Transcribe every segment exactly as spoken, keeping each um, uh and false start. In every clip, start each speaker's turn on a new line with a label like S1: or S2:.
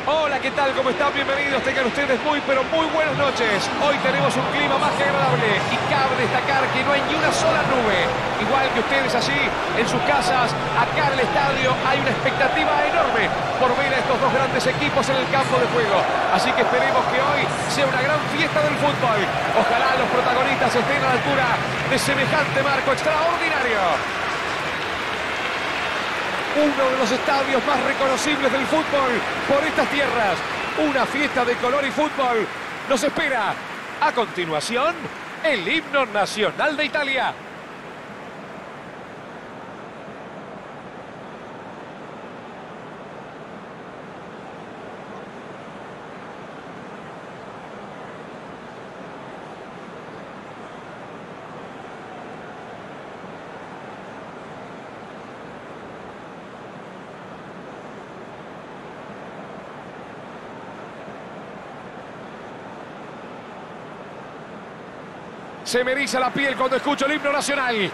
S1: Hola, ¿qué tal? ¿Cómo están? Bienvenidos. Tengan ustedes muy, pero muy buenas noches. Hoy tenemos un clima más que agradable y cabe destacar que no hay ni una sola nube. Igual que ustedes allí, en sus casas, acá en el estadio hay una expectativa enorme por ver a estos dos grandes equipos en el campo de juego. Así que esperemos que hoy sea una gran fiesta del fútbol. Ojalá los protagonistas estén a la altura de semejante marco extraordinario. Uno de los estadios más reconocibles del fútbol por estas tierras. Una fiesta de color y fútbol nos espera. A continuación, el himno nacional de Italia. Se me eriza la piel cuando escucho el himno nacional.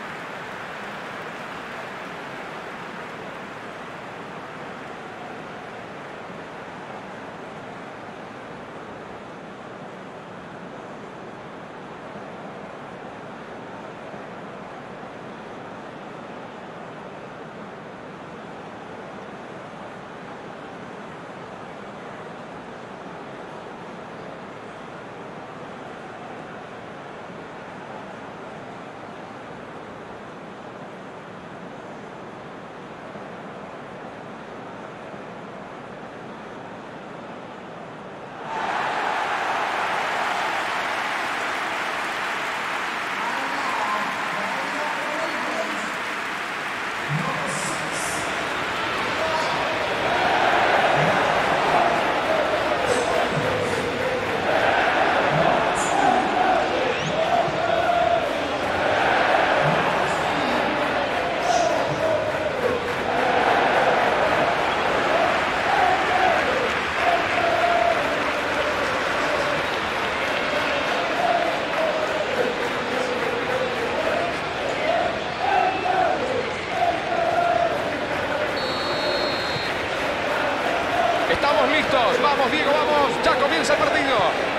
S1: Estamos listos. Vamos, Diego, vamos. Ya comienza el partido.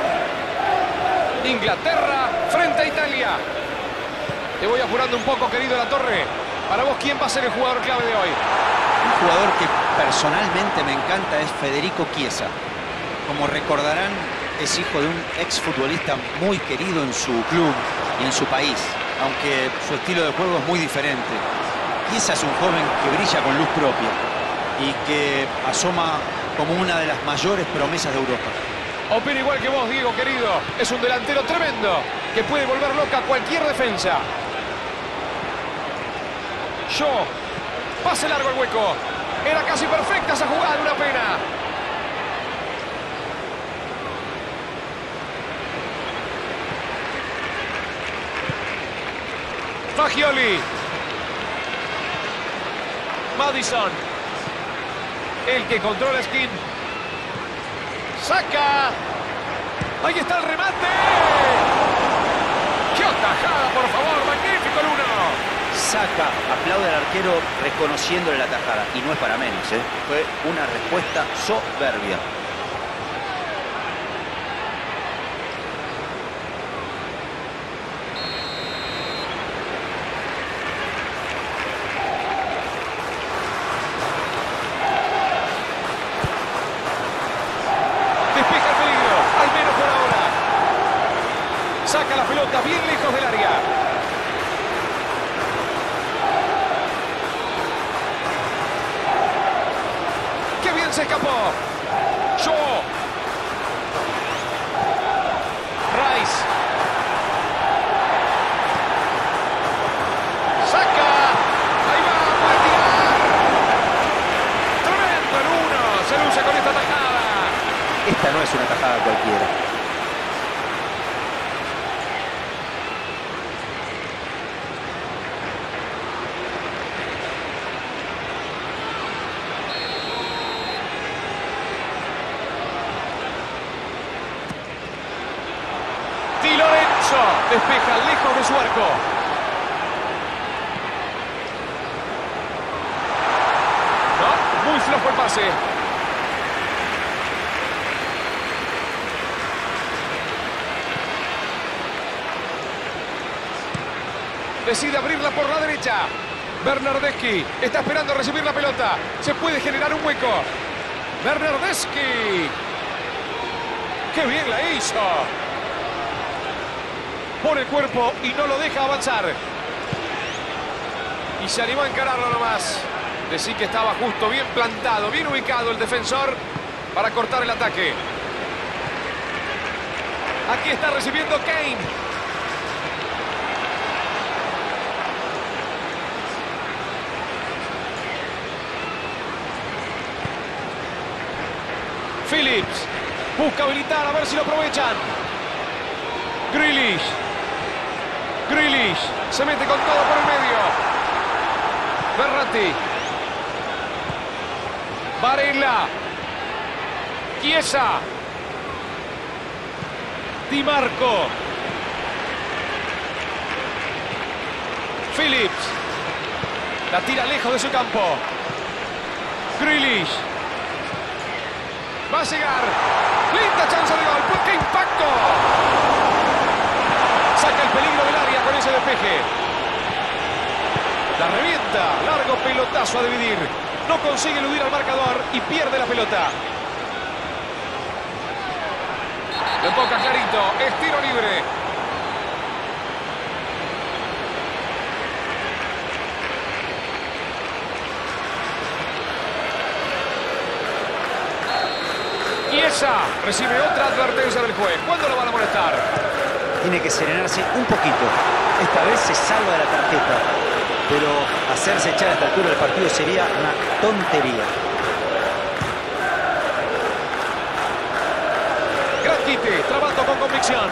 S1: Inglaterra frente a Italia. Te voy apurando un poco, querido La Torre. Para vos, ¿quién va a ser el jugador clave de hoy?
S2: Un jugador que personalmente me encanta es Federico Chiesa. Como recordarán, es hijo de un exfutbolista muy querido en su club y en su país, aunque su estilo de juego es muy diferente. Chiesa es un joven que brilla con luz propia y que asoma como una de las mayores promesas de Europa.
S1: Opino igual que vos, Diego, querido. Es un delantero tremendo que puede volver loca cualquier defensa. Shaw. Pase largo al hueco. Era casi perfecta esa jugada, una pena. Fagioli. Madison. El que controla Skin. Saca. Ahí está el remate. ¡Qué atajada, por favor! ¡Magnífico el uno!
S2: Saca, aplaude al arquero reconociéndole la tajada. Y no es para menos, ¿eh? Fue una respuesta soberbia.
S1: Saca la pelota bien lejos del área. ¡Qué bien se escapó! Shaw. Rice. Saca. Ahí va, puede tirar. Tremendo el uno. Se luce con esta tajada.
S2: Esta no es una tajada cualquiera.
S1: Despeja lejos de su arco. No, muy flojo el pase. Decide abrirla por la derecha. Bernardeschi está esperando recibir la pelota. Se puede generar un hueco. Bernardeschi. ¡Qué bien la hizo! Pone el cuerpo y no lo deja avanzar. Y se animó a encararlo nomás. Decí que estaba justo, bien plantado, bien ubicado el defensor para cortar el ataque. Aquí está recibiendo Kane. Phillips busca habilitar, a ver si lo aprovechan. Grealish. Grealish se mete con todo por el medio. Verratti. Varela. Chiesa. Di Marco. Phillips. La tira lejos de su campo. Grealish. Va a llegar. Linda chance de gol. ¡Qué impacto! Saca el peligro del área con ese despeje. La revienta. Largo pelotazo a dividir. No consigue eludir al marcador y pierde la pelota. Lo toca clarito. Es tiro libre. Chiesa recibe otra advertencia del juez. ¿Cuándo lo van a molestar?
S2: Tiene que serenarse un poquito. Esta vez se salva de la tarjeta. Pero hacerse echar a esta altura del partido sería una tontería.
S1: Gran quite, trabando con convicción.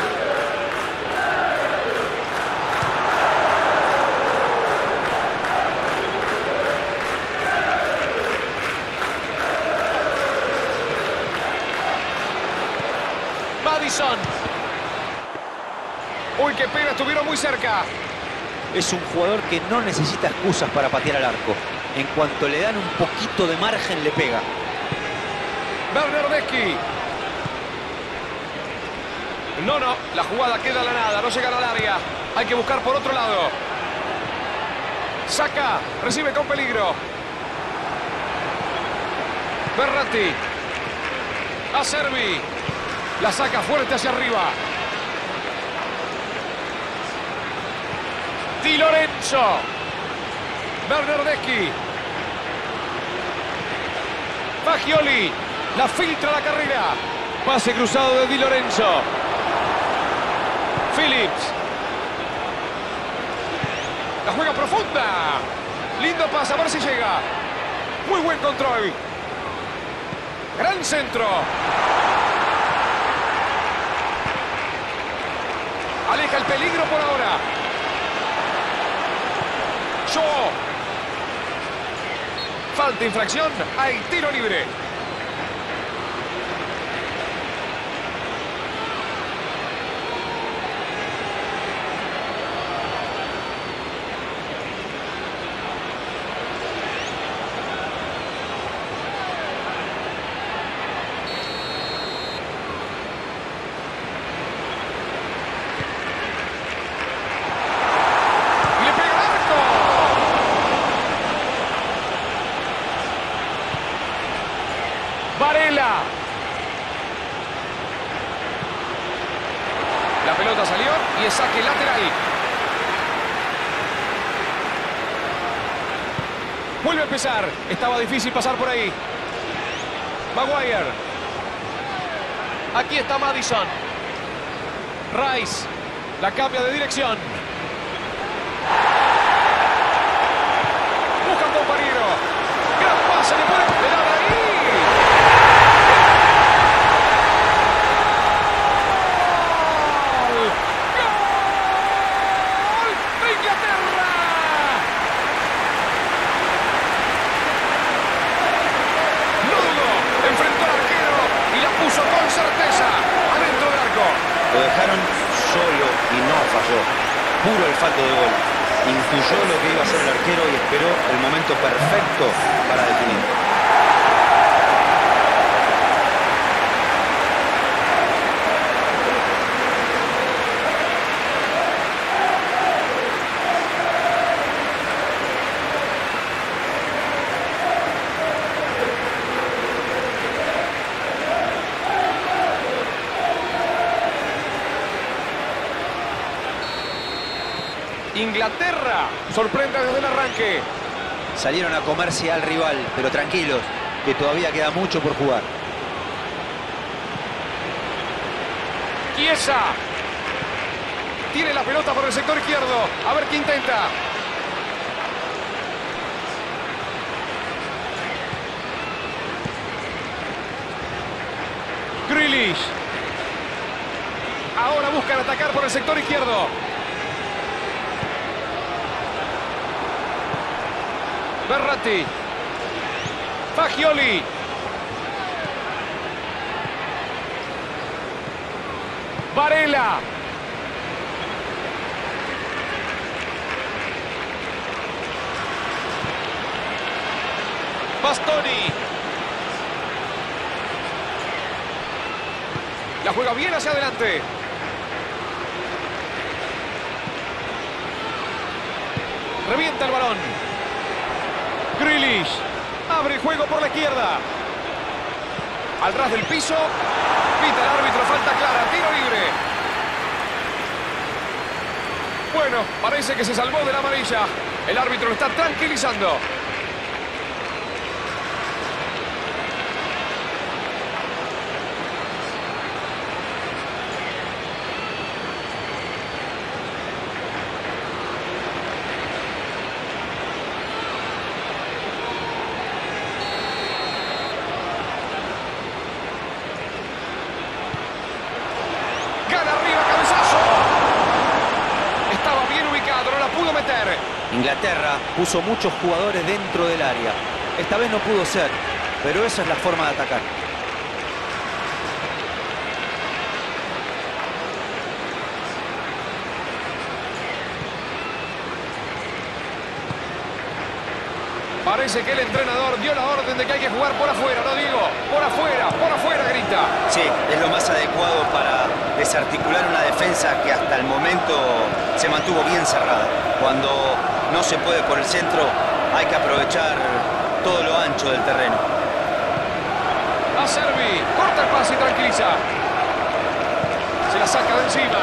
S1: Maddison. Uy, qué pena, estuvieron muy cerca.
S2: Es un jugador que no necesita excusas para patear al arco. En cuanto le dan un poquito de margen, le pega.
S1: Bernardeschi. No, no, la jugada queda a la nada, no llega al área. Hay que buscar por otro lado. Saca, recibe con peligro. Verratti. Acerbi. La saca fuerte hacia arriba. Di Lorenzo. Bernardeschi. Fagioli. La filtra la carrera. Pase cruzado de Di Lorenzo. Phillips. La juega profunda. Lindo pase, a ver si llega. Muy buen control. Gran centro. Aleja el peligro por ahora. Shaw. Falta, infracción. Hay tiro libre. Varela. La pelota salió y es saque lateral. Vuelve a empezar. Estaba difícil pasar por ahí. Maguire. Aquí está Maddison. Rice. La cambia de dirección. Busca un compañero. Gran pase. Le puede pegar ahí. Con certeza, adentro del arco.
S2: Lo dejaron solo y no falló. Puro olfato de gol. Intuyó lo que iba a hacer el arquero y esperó el momento perfecto para definir.
S1: Inglaterra sorprende desde el arranque.
S2: Salieron a comerse al rival, pero tranquilos, que todavía queda mucho por jugar.
S1: Chiesa. Tiene la pelota por el sector izquierdo. A ver qué intenta. Grealish. Ahora buscan atacar por el sector izquierdo. Verratti. Fagioli. Varela. Bastoni. La juega bien hacia adelante. Revienta el balón. Grealish. Abre el juego por la izquierda. Al ras del piso. Pita el árbitro, falta clara, tiro libre. Bueno, parece que se salvó de la amarilla. El árbitro lo está tranquilizando.
S2: Inglaterra puso muchos jugadores dentro del área. Esta vez no pudo ser, pero esa es la forma de atacar.
S1: Parece que el entrenador dio la orden de que hay que jugar por afuera, ¿no, Diego? Por afuera, por afuera, grita.
S2: Sí, es lo más adecuado para desarticular una defensa que hasta el momento se mantuvo bien cerrada. Cuando no se puede por el centro, hay que aprovechar todo lo ancho del terreno.
S1: Acerbi, corta el pase y tranquiliza. Se la saca de encima.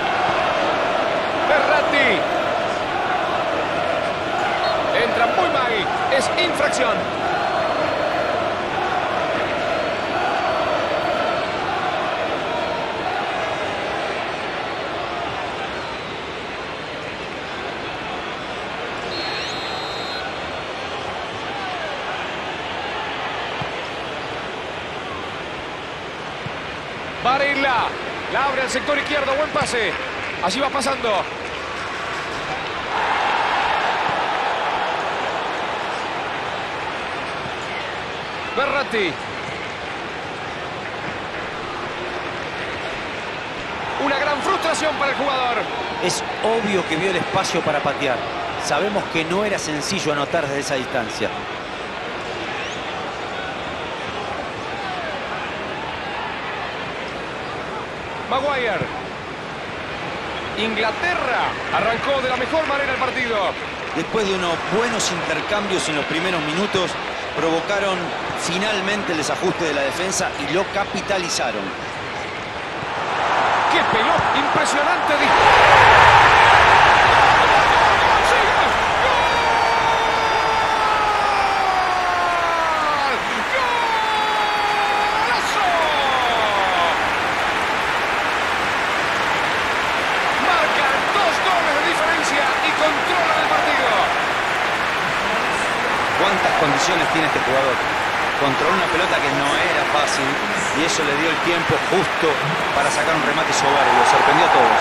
S1: Verratti. Entra muy mal. Es infracción. Varela. La abre al sector izquierdo. Buen pase. Allí va pasando. Verratti. Una gran frustración para el jugador.
S2: Es obvio que vio el espacio para patear. Sabemos que no era sencillo anotar desde esa distancia.
S1: Maguire. Inglaterra arrancó de la mejor manera el partido.
S2: Después de unos buenos intercambios en los primeros minutos, provocaron finalmente el desajuste de la defensa y lo capitalizaron.
S1: ¡Qué pelota! ¡Impresionante!
S2: ¿Cuántas condiciones tiene este jugador? Controló una pelota que no era fácil y eso le dio el tiempo justo para sacar un remate soberbio. Lo sorprendió a todos.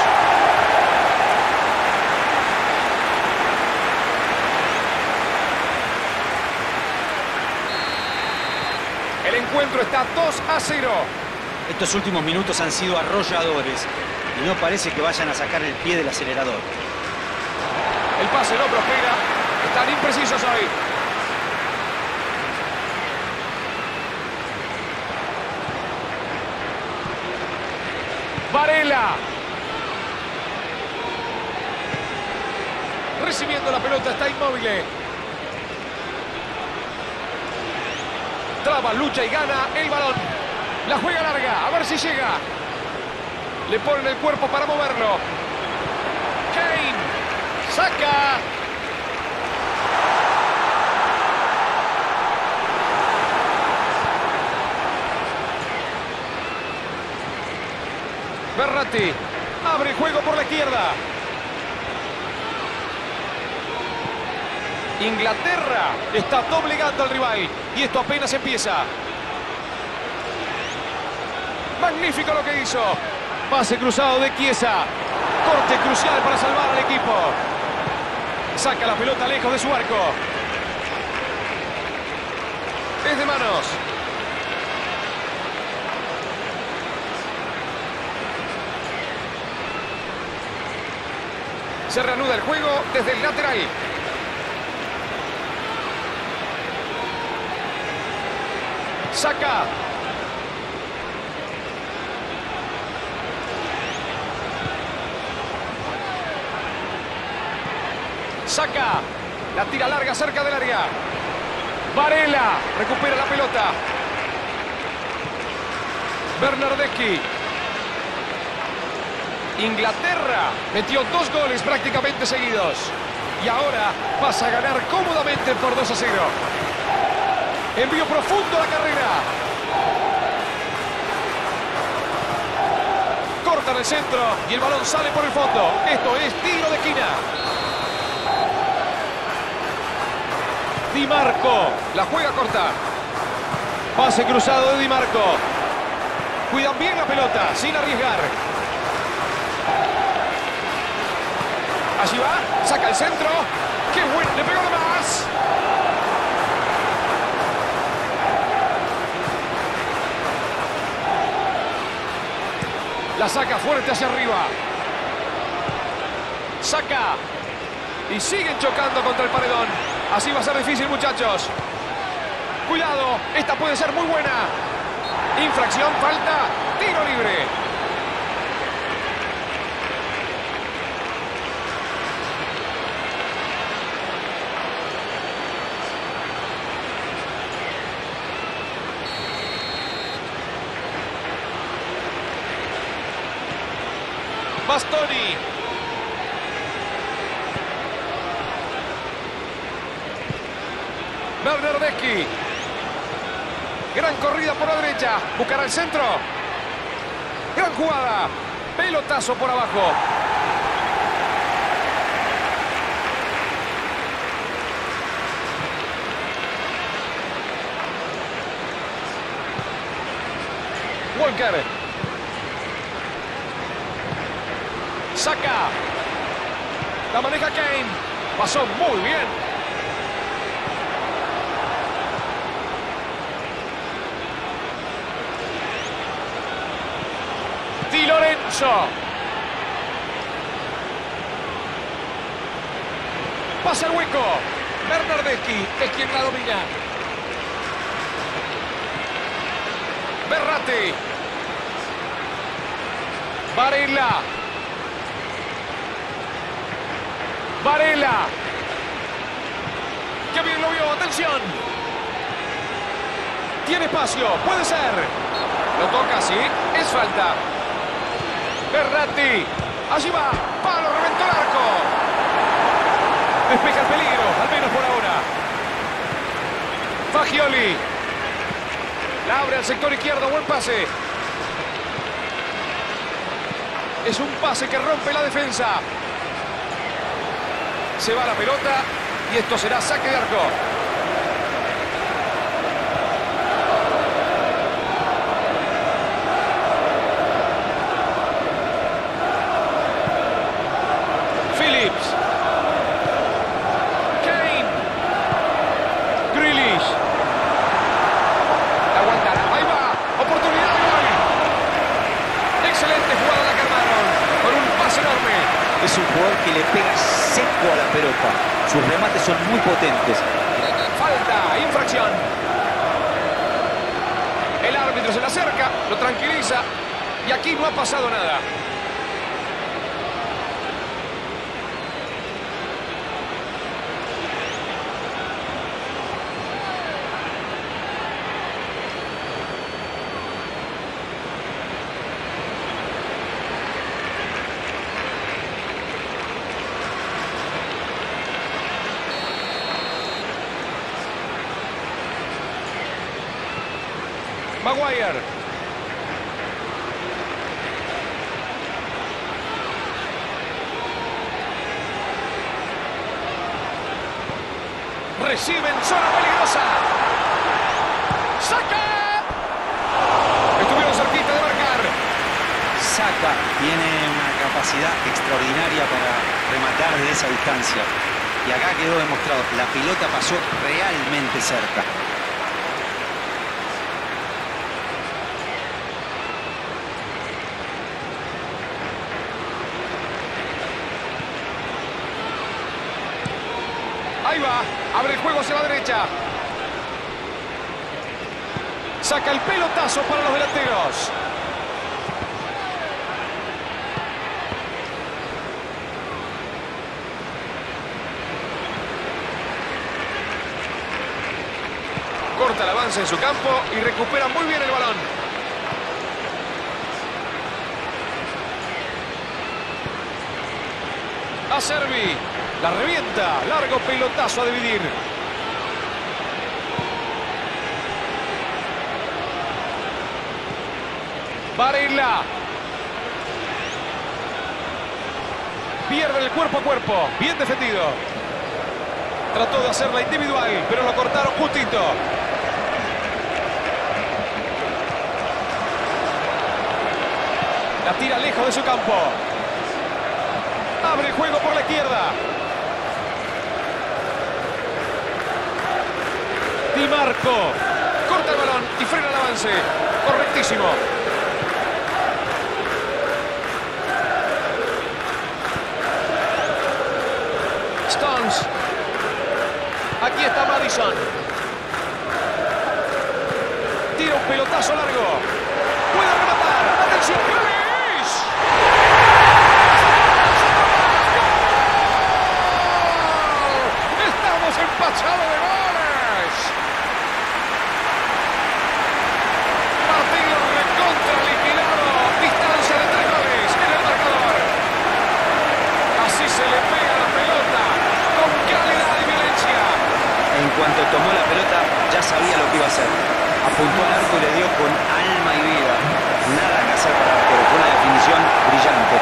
S1: El encuentro está dos a cero.
S2: Estos últimos minutos han sido arrolladores y no parece que vayan a sacar el pie del acelerador.
S1: El pase no prospera. Están imprecisos hoy. Varela. Recibiendo la pelota, está inmóvil. Traba, lucha y gana el balón. La juega larga, a ver si llega. Le ponen el cuerpo para moverlo. Kane. Saca. Verratti abre juego por la izquierda. Inglaterra está doblegando al rival y esto apenas empieza. Magnífico lo que hizo. Pase cruzado de Chiesa. Corte crucial para salvar al equipo. Saca la pelota lejos de su arco. Es de manos. Se reanuda el juego desde el lateral. Saca. Saca. La tira larga cerca del área. Varela recupera la pelota. Bernardeschi. Inglaterra metió dos goles prácticamente seguidos. Y ahora pasa a ganar cómodamente por dos a cero. Envío profundo a la carrera. Corta en el centro y el balón sale por el fondo. Esto es tiro de esquina. Di Marco la juega corta. Pase cruzado de Di Marco. Cuidan bien la pelota sin arriesgar. Allí va, saca el centro. ¡Qué bueno! Le pegó de más. La saca fuerte hacia arriba. Saca. Y siguen chocando contra el paredón. Así va a ser difícil, muchachos. Cuidado, esta puede ser muy buena. Infracción, falta, tiro libre. Bastoni. Bernardeschi. Gran corrida por la derecha. Buscará el centro. Gran jugada. Pelotazo por abajo. Walker. Saca. La maneja Kane. Pasó muy bien. Di Lorenzo. Pasa el hueco. Bernardeschi es quien la domina. Verratti. Varela. Varela. ¡Qué bien lo vio! ¡Atención! Tiene espacio. Puede ser. Lo toca, sí. Es falta. Verratti. Allí va. Palo. Reventó el arco. Despeja el peligro. Al menos por ahora. Fagioli. La abre al sector izquierdo. Buen pase. Es un pase que rompe la defensa. Se va la pelota y esto será saque de arco. Phillips. Kane. Grealish. Aguantará. Ahí va. Oportunidad de gol. Excelente jugada la que armaron. Con un pase enorme.
S2: Es un jugador que le pega seco a la pelota. Sus remates son muy potentes.
S1: Falta, infracción. El árbitro se le acerca, lo tranquiliza y aquí no ha pasado nada. Maguire. Recibe en zona peligrosa. ¡Saca! Estuvieron cerquita de marcar.
S2: Saka tiene una capacidad extraordinaria para rematar de esa distancia. Y acá quedó demostrado, la pelota pasó realmente cerca.
S1: Ahí va, abre el juego hacia la derecha. Saca el pelotazo para los delanteros. Corta el avance en su campo y recupera muy bien el balón. Acerbi, la revienta, largo pelotazo a dividir. Varela. Pierde el cuerpo a cuerpo, bien defendido. Trató de hacerla individual, pero lo cortaron justito. La tira lejos de su campo. Abre el juego por la izquierda. Di Marco. Corta el balón y frena el avance. Correctísimo. Stones. Aquí está Maddison. Tira un pelotazo largo. Puede rematar. ¡Atención! ¡Grealish! ¡Estamos empachados de goles! Partido recontra liquidado. Distancia de tres goles en el marcador. Así se le pega la pelota con calidad y violencia.
S2: En cuanto tomó la pelota, ya sabía lo que iba a hacer. Apuntó al arco y le dio con alma y vida. Nada que hacer para el arquero. Fue una definición brillante.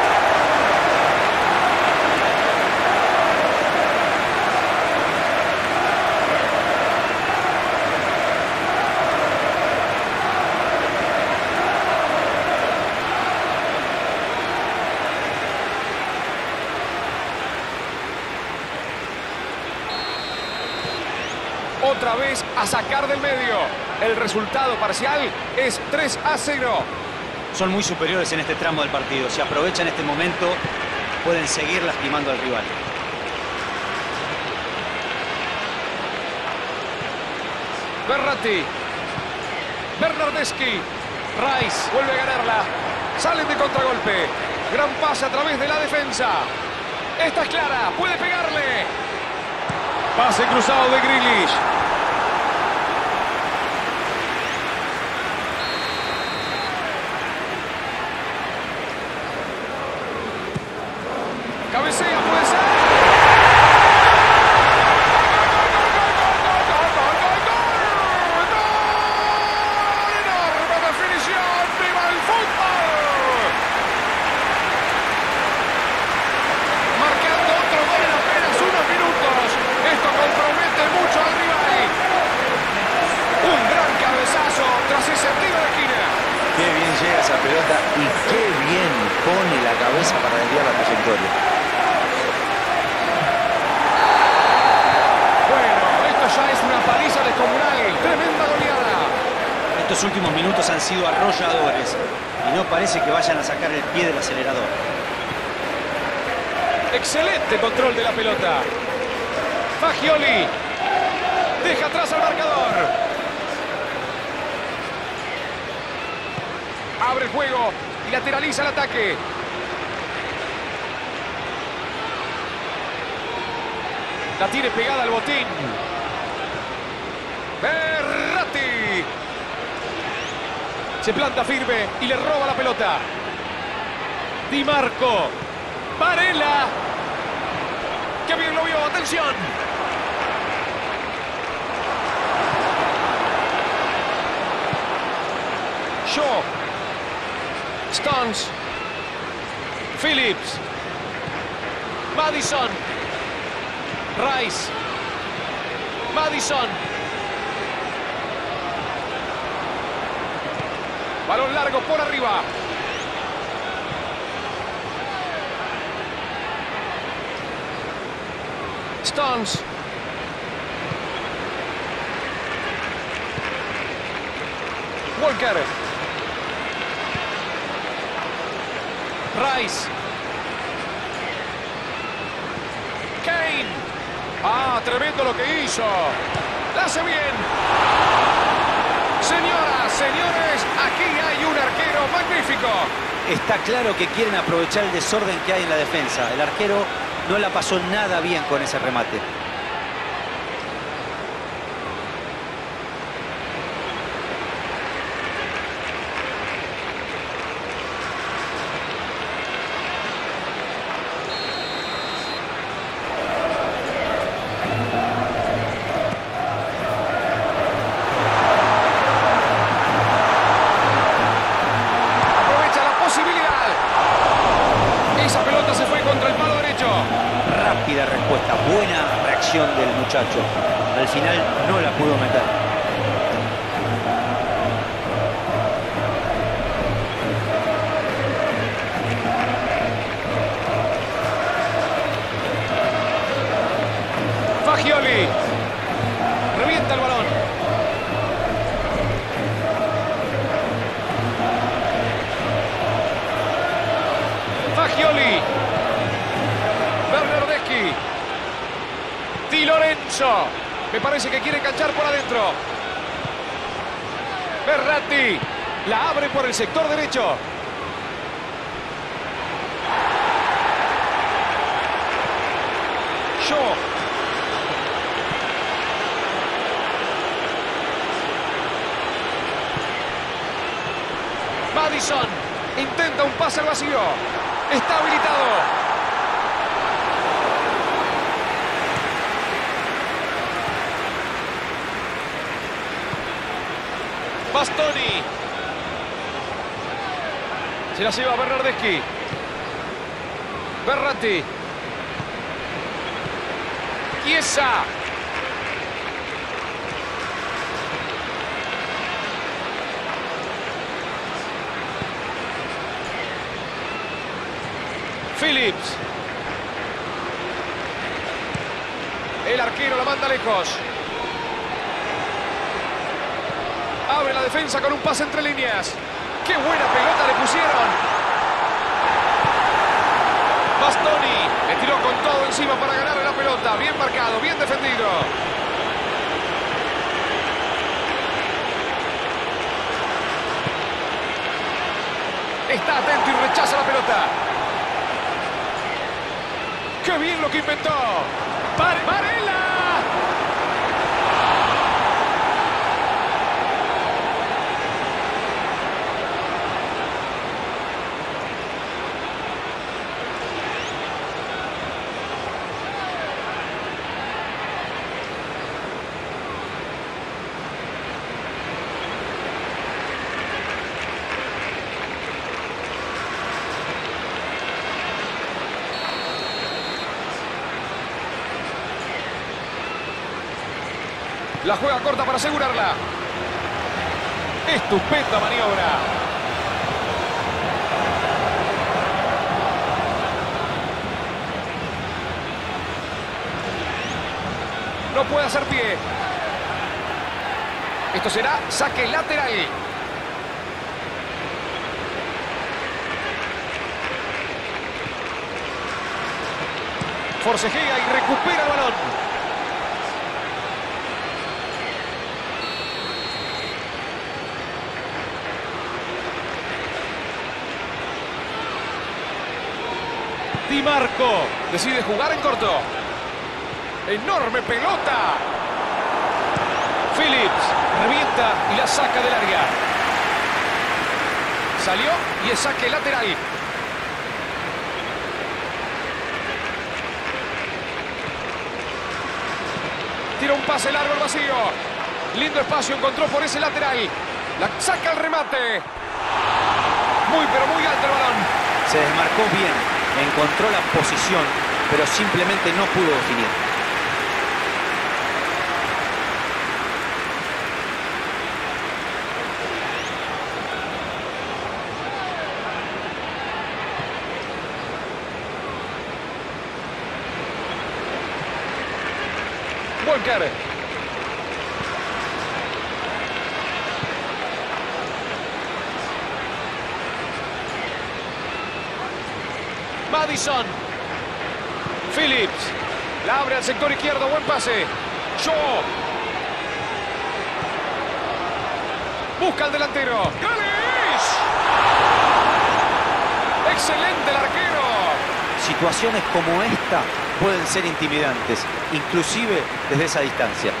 S1: Otra vez a sacar del medio. El resultado parcial es tres a cero.
S2: Son muy superiores en este tramo del partido. Si aprovechan este momento, pueden seguir lastimando al rival.
S1: Verratti. Bernardeschi. Rice vuelve a ganarla. Salen de contragolpe. Gran pase a través de la defensa. Esta es clara. Puede pegarle. Pase cruzado de Grealish. Cabecea, puede ser. ¡Enorme definición! ¡Viva el fútbol! Marcando otro gol en apenas unos minutos. Esto compromete mucho al rival. Un gran cabezazo tras ese tiro de esquina.
S2: Qué bien llega esa pelota y qué bien pone la cabeza para desviar la trayectoria.
S1: Bueno, esto ya es una paliza descomunal. Tremenda goleada.
S2: Estos últimos minutos han sido arrolladores y no parece que vayan a sacar el pie del acelerador.
S1: Excelente control de la pelota. Fagioli. Deja atrás al marcador. Abre el juego y lateraliza el ataque. La tiene pegada al botín. Verratti. Se planta firme y le roba la pelota. Di Marco. Varela. ¡Qué bien lo vio! ¡Atención! Shaw. Stones. Phillips. Madison. Rice. Madison. Balón largo por arriba. Stones. Walker. Rice. Kane. Ah, tremendo lo que hizo. La hace bien. Señoras, señores, aquí hay un arquero magnífico.
S2: Está claro que quieren aprovechar el desorden que hay en la defensa. El arquero no la pasó nada bien con ese remate. Rápida respuesta, buena reacción del muchacho. Al final no la pudo meter.
S1: Fagioli. Revienta el balón. Fagioli. Bernardeschi. Di Lorenzo. Me parece que quiere enganchar por adentro. Berratti. La abre por el sector derecho. Shaw. Madison. Intenta un pase al vacío. Está habilitado. Bastoni. Se la lleva Bernardeschi. Berratti. Chiesa. Phillips. El arquero la manda lejos. Abre la defensa con un pase entre líneas. ¡Qué buena pelota le pusieron! Bastoni le tiró con todo encima para ganarle la pelota. Bien marcado, bien defendido. Está atento y rechaza la pelota. ¡Qué bien lo que inventó! ¡Varela! La juega corta para asegurarla. Estupenda maniobra. No puede hacer pie. Esto será saque lateral. Forcejea y recupera el balón. Di Marco decide jugar en corto. Enorme pelota. Phillips revienta y la saca del área. Salió y es saque lateral. Tira un pase largo al vacío. Lindo espacio encontró por ese lateral. La saca el remate. Muy, pero muy alto el balón.
S2: Se desmarcó bien, encontró la posición, pero simplemente no pudo definir.
S1: Walker. Madison. Phillips. La abre al sector izquierdo. Buen pase. Shaw. Busca al delantero. ¡Grealish! ¡Excelente el arquero!
S2: Situaciones como esta pueden ser intimidantes, inclusive desde esa distancia.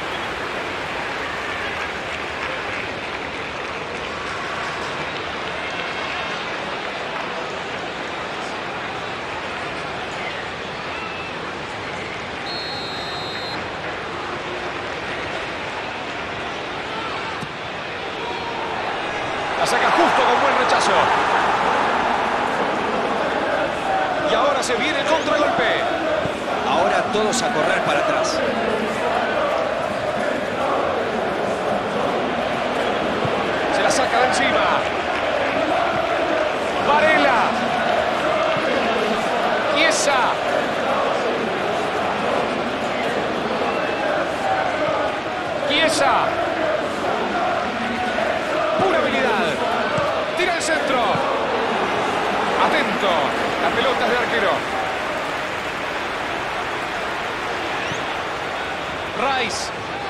S1: La saca justo con buen rechazo. Y ahora se viene el contragolpe.
S2: Ahora todos a correr para atrás.
S1: Se la saca de encima. Varela. Chiesa. Chiesa. Pura habilidad. Tira el centro. Atento. La pelota es de arquero. Rice.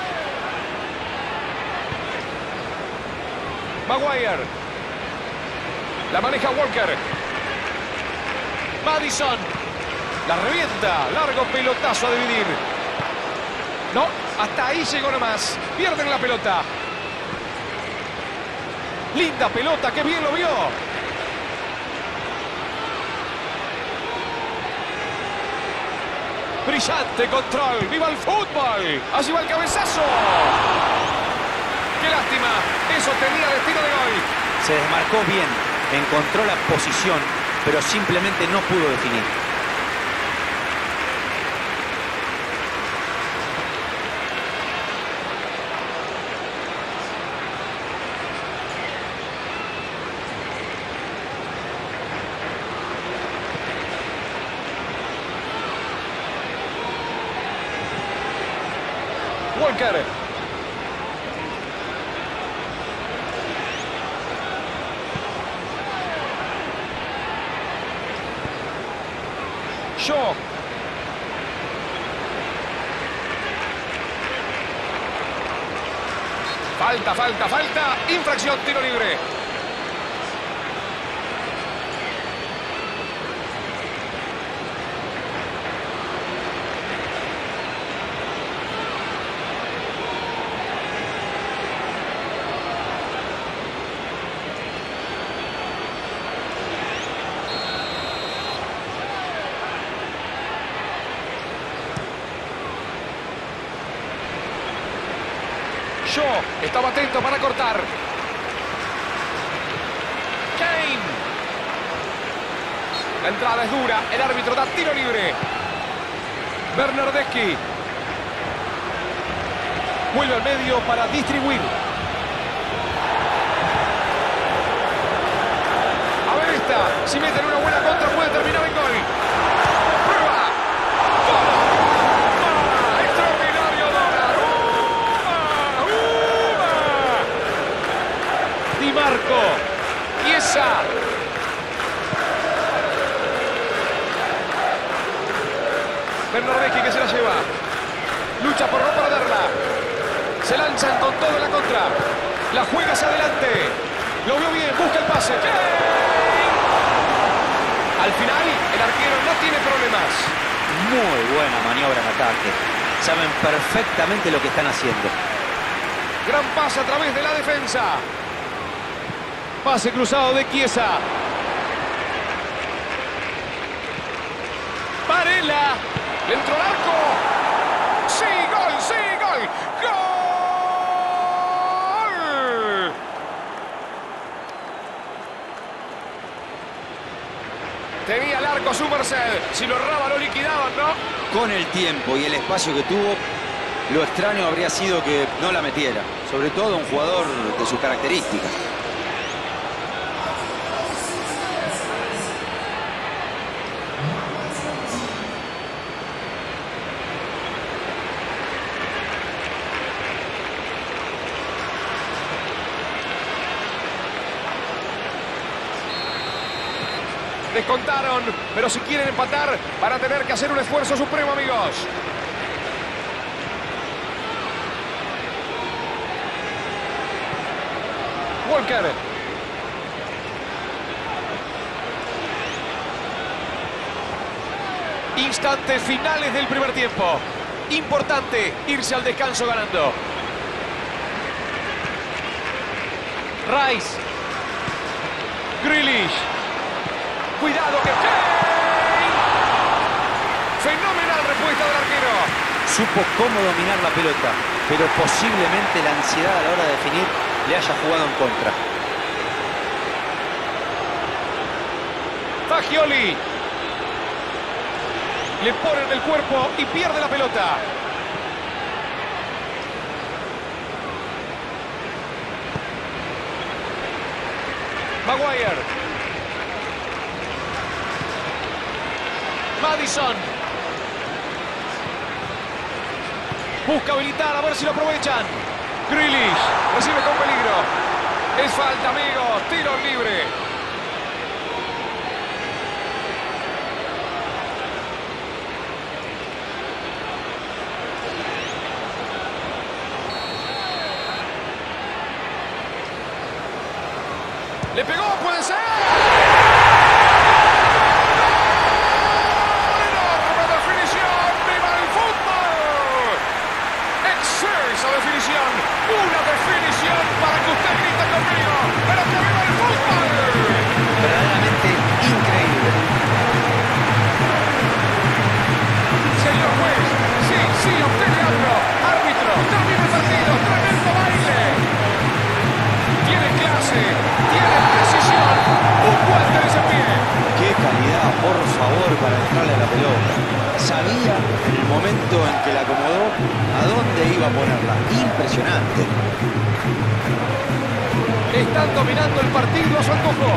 S1: Maguire. La maneja Walker. Madison. La revienta. Largo pelotazo a dividir. No, hasta ahí llegó nomás. Pierden la pelota. Linda pelota, que bien lo vio. Brillante control. ¡Viva el fútbol! Allí va el cabezazo. ¡Qué lástima! Eso tenía destino de gol.
S2: Se desmarcó bien, encontró la posición, pero simplemente no pudo definir.
S1: Walker. Shaw. Falta, falta, falta. Infracción, tiro libre. Shaw estaba atento para cortar. Kane. La entrada es dura. El árbitro da tiro libre. Bernardeschi. Vuelve al medio para distribuir. A ver esta. Si meten una buena contra puede terminar en gol. ¡Prueba! ¡Gol! Di Marco. Chiesa. Bernardeschi que se la lleva. Lucha por no perderla. Se lanzan con todo en la contra. La juega hacia adelante. Lo vio bien. Busca el pase. ¡Kane! Al final, el arquero no tiene problemas.
S2: Muy buena maniobra en ataque. Saben perfectamente lo que están haciendo.
S1: Gran pase a través de la defensa. Pase cruzado de Chiesa. Varela. Le entró al arco. ¡Sí, gol! ¡Sí, gol! ¡Gol! Tenía el arco a su merced. Si lo erraba, lo liquidaban, ¿no?
S2: Con el tiempo y el espacio que tuvo, lo extraño habría sido que no la metiera. Sobre todo un jugador de sus características.
S1: Descontaron, pero si quieren empatar, van a tener que hacer un esfuerzo supremo, amigos. Walker. Instantes finales del primer tiempo. Importante irse al descanso ganando. Rice. Grealish. Cuidado que... Fenomenal respuesta del arquero.
S2: Supo cómo dominar la pelota, pero posiblemente la ansiedad a la hora de definir le haya jugado en contra.
S1: Fagioli. Le ponen el cuerpo y pierde la pelota. Maguire. Maddison. Busca habilitar, a ver si lo aprovechan. Grealish recibe con peligro. Es falta, amigos. Tiro libre. Le pegó, puede ser. Definición, una definición para que usted grite conmigo, pero que viva el fútbol.
S2: Verdaderamente increíble.
S1: Señor juez, sí, sí, a usted le hablo. Árbitro, termina el partido, tremendo baile. Tiene clase, tiene precisión, un guante de ese pie.
S2: Qué calidad, por favor, para entrarle a la pelota. Sabía en el momento en que la acomodó a dónde iba a ponerla. Impresionante.
S1: Están dominando el partido a su antojo.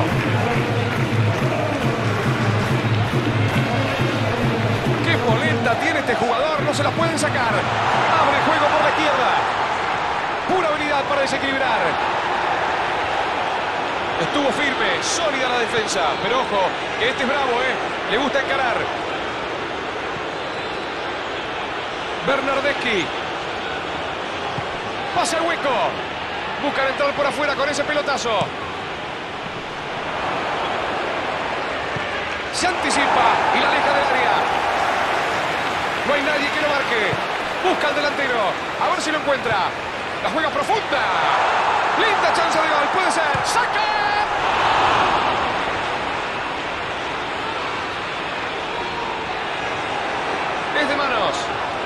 S1: Qué polenta tiene este jugador, no se la pueden sacar. Abre juego por la izquierda. Pura habilidad para desequilibrar. Estuvo firme, sólida la defensa. Pero ojo, que este es bravo, ¿eh? Le gusta encarar. Bernardeschi. Pasa el hueco. Buscan entrar por afuera con ese pelotazo. Se anticipa y la aleja del área. No hay nadie que lo marque. Busca al delantero. A ver si lo encuentra. La juega profunda. Linda chance de gol. Puede ser. ¡Saca! Es de manos.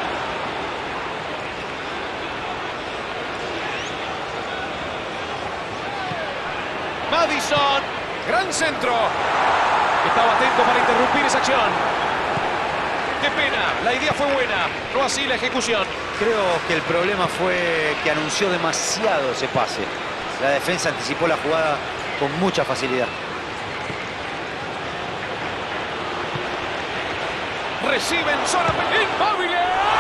S1: Maddison, gran centro. Estaba atento para interrumpir esa acción. Qué pena, la idea fue buena, no así la ejecución.
S2: Creo que el problema fue que anunció demasiado ese pase. La defensa anticipó la jugada con mucha facilidad.
S1: Reciben zona inmóvil.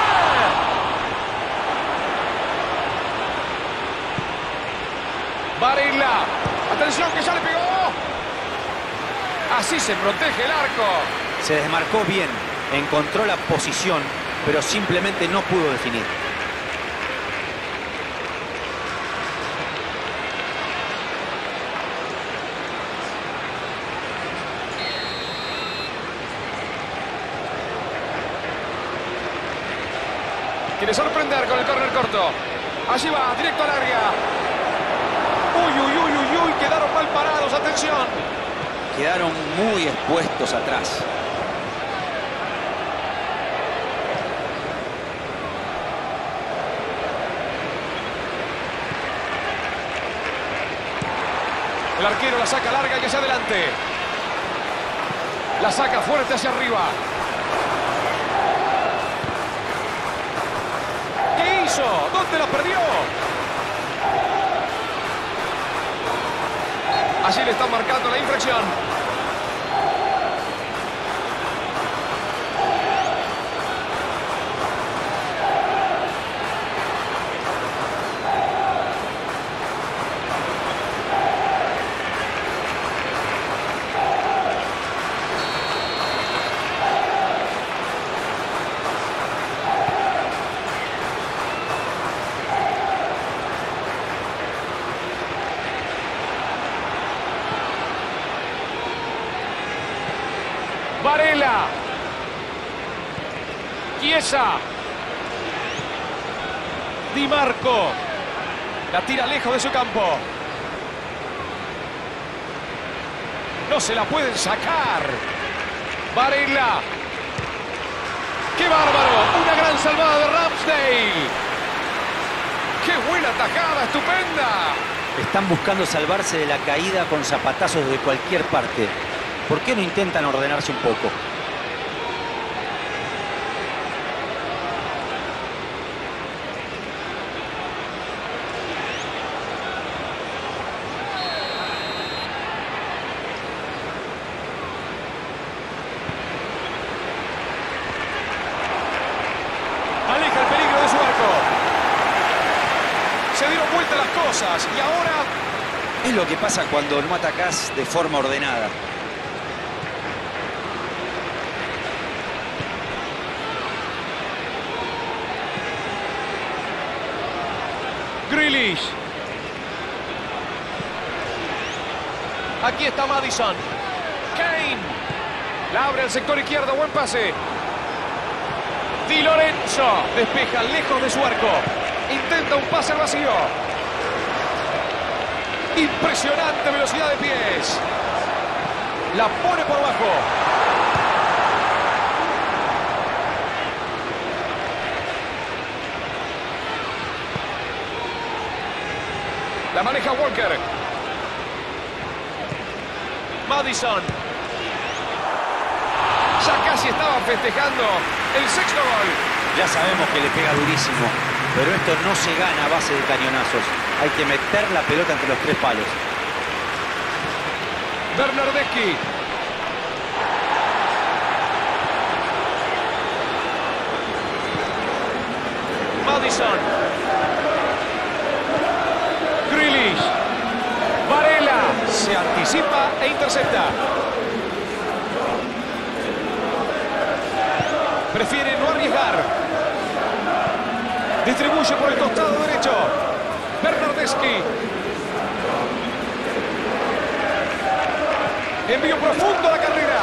S1: Varela. Atención que ya le pegó. Así se protege el arco.
S2: Se desmarcó bien, encontró la posición, pero simplemente no pudo definir.
S1: Quiere sorprender con el córner corto. Allí va, directo al área. Uy, uy, uy, uy, uy, quedaron mal parados, atención.
S2: Quedaron muy expuestos atrás.
S1: El arquero la saca larga y hacia adelante. La saca fuerte hacia arriba. ¿Qué hizo? ¿Dónde la perdió? Allí le están marcando la infracción. Varela. Chiesa. Di Marco. La tira lejos de su campo. No se la pueden sacar. Varela. ¡Qué bárbaro! Una gran salvada de Ramsdale. ¡Qué buena tajada! ¡Estupenda!
S2: Están buscando salvarse de la caída con zapatazos de cualquier parte. ¿Por qué no intentan ordenarse un poco?
S1: Aleja el peligro de su arco. Se dieron vuelta las cosas y ahora...
S2: Es lo que pasa cuando no atacás de forma ordenada.
S1: Grealish. Aquí está Maddison. Kane. La abre al sector izquierdo. Buen pase. Di Lorenzo. Despeja lejos de su arco. Intenta un pase al vacío. Impresionante velocidad de pies. La pone por abajo. La maneja Walker. Maddison. Ya casi estaban festejando el sexto gol.
S2: Ya sabemos que le pega durísimo, pero esto no se gana a base de cañonazos. Hay que meter la pelota entre los tres palos.
S1: Bernardeschi. Maddison. Grealish. Varela. Se anticipa e intercepta. Prefiere no arriesgar. Distribuye por el costado derecho. Bernardeschi. Envío profundo a la carrera.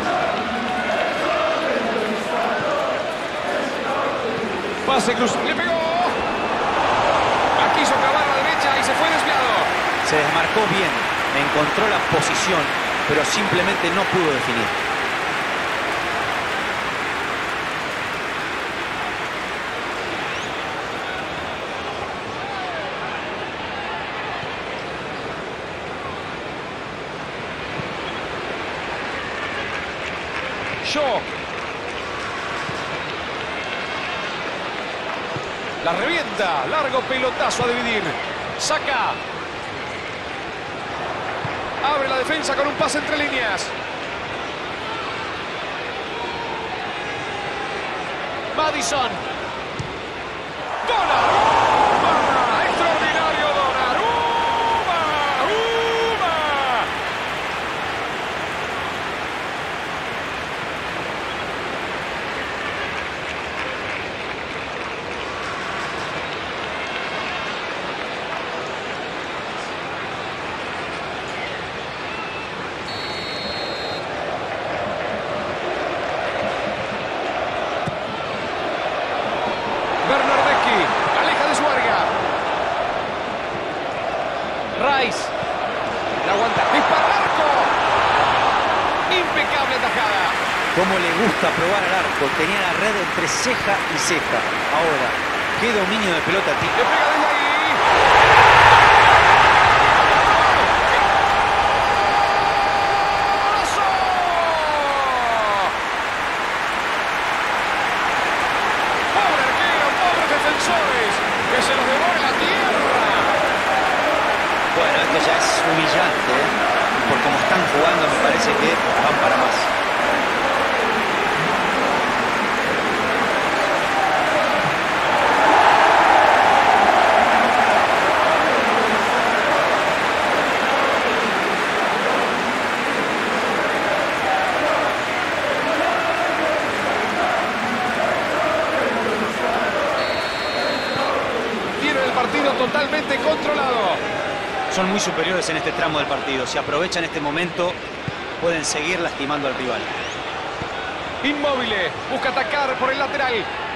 S1: Pase cruz. Le pegó. Quiso clavar a la derecha y se fue desviado.
S2: Se desmarcó bien. Encontró la posición, pero simplemente no pudo definir.
S1: Shaw. La revienta. Largo pelotazo a dividir. Saca. Abre la defensa con un pase entre líneas. Maddison. Donnarumma. Extraordinario Donnarumma. Donnarumma. Bernardeschi. Aleja de su área. Rice. La aguanta. Dispara al arco. Impecable atajada.
S2: Cómo le gusta probar al arco. Tenía la red entre ceja y ceja. Ahora, qué dominio de pelota tiene.
S1: Le pega desde ahí. ¡Golazo!
S2: parece que van para más.
S1: Totalmente controlado.
S2: Son muy superiores en este tramo del partido. Si aprovechan este momento, pueden seguir lastimando al rival.
S1: Inmóvil busca atacar por el lateral.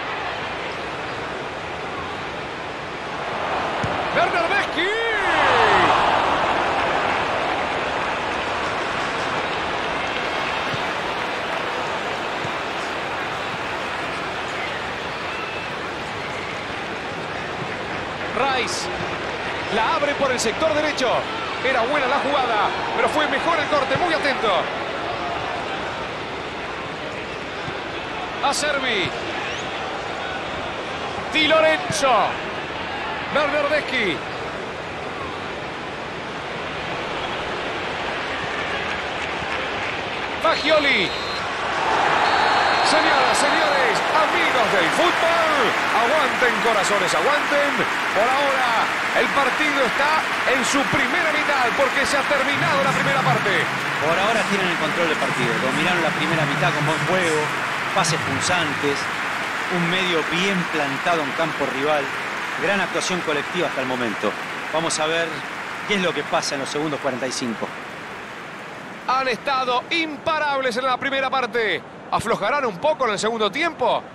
S1: Bernardeschi. Rice la abre por el sector derecho. Era buena la jugada, pero fue mejor el corte. Muy atento. Acerbi. Di Lorenzo. Bernardeschi. Fagioli. Señoras, señores, amigos del fútbol, aguanten corazones, aguanten. Por ahora, el partido está en su primera mitad porque se ha terminado la primera parte.
S2: Por ahora tienen el control del partido. Dominaron la primera mitad con buen juego, pases punzantes, un medio bien plantado en campo rival. Gran actuación colectiva hasta el momento. Vamos a ver qué es lo que pasa en los segundos cuarenta y cinco.
S1: Han estado imparables en la primera parte. ¿Aflojarán un poco en el segundo tiempo?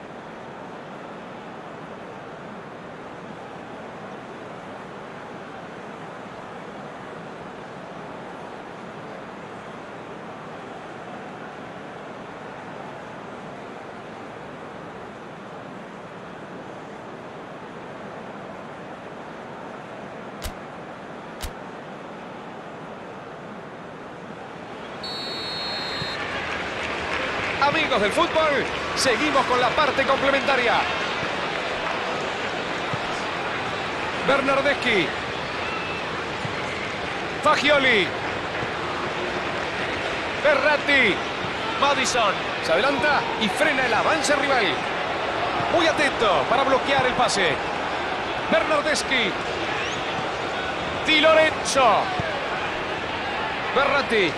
S1: Amigos del fútbol, seguimos con la parte complementaria. Bernardeschi. Fagioli. Verratti. Madison. Se adelanta y frena el avance rival. Muy atento para bloquear el pase. Bernardeschi. Di Lorenzo. Verratti.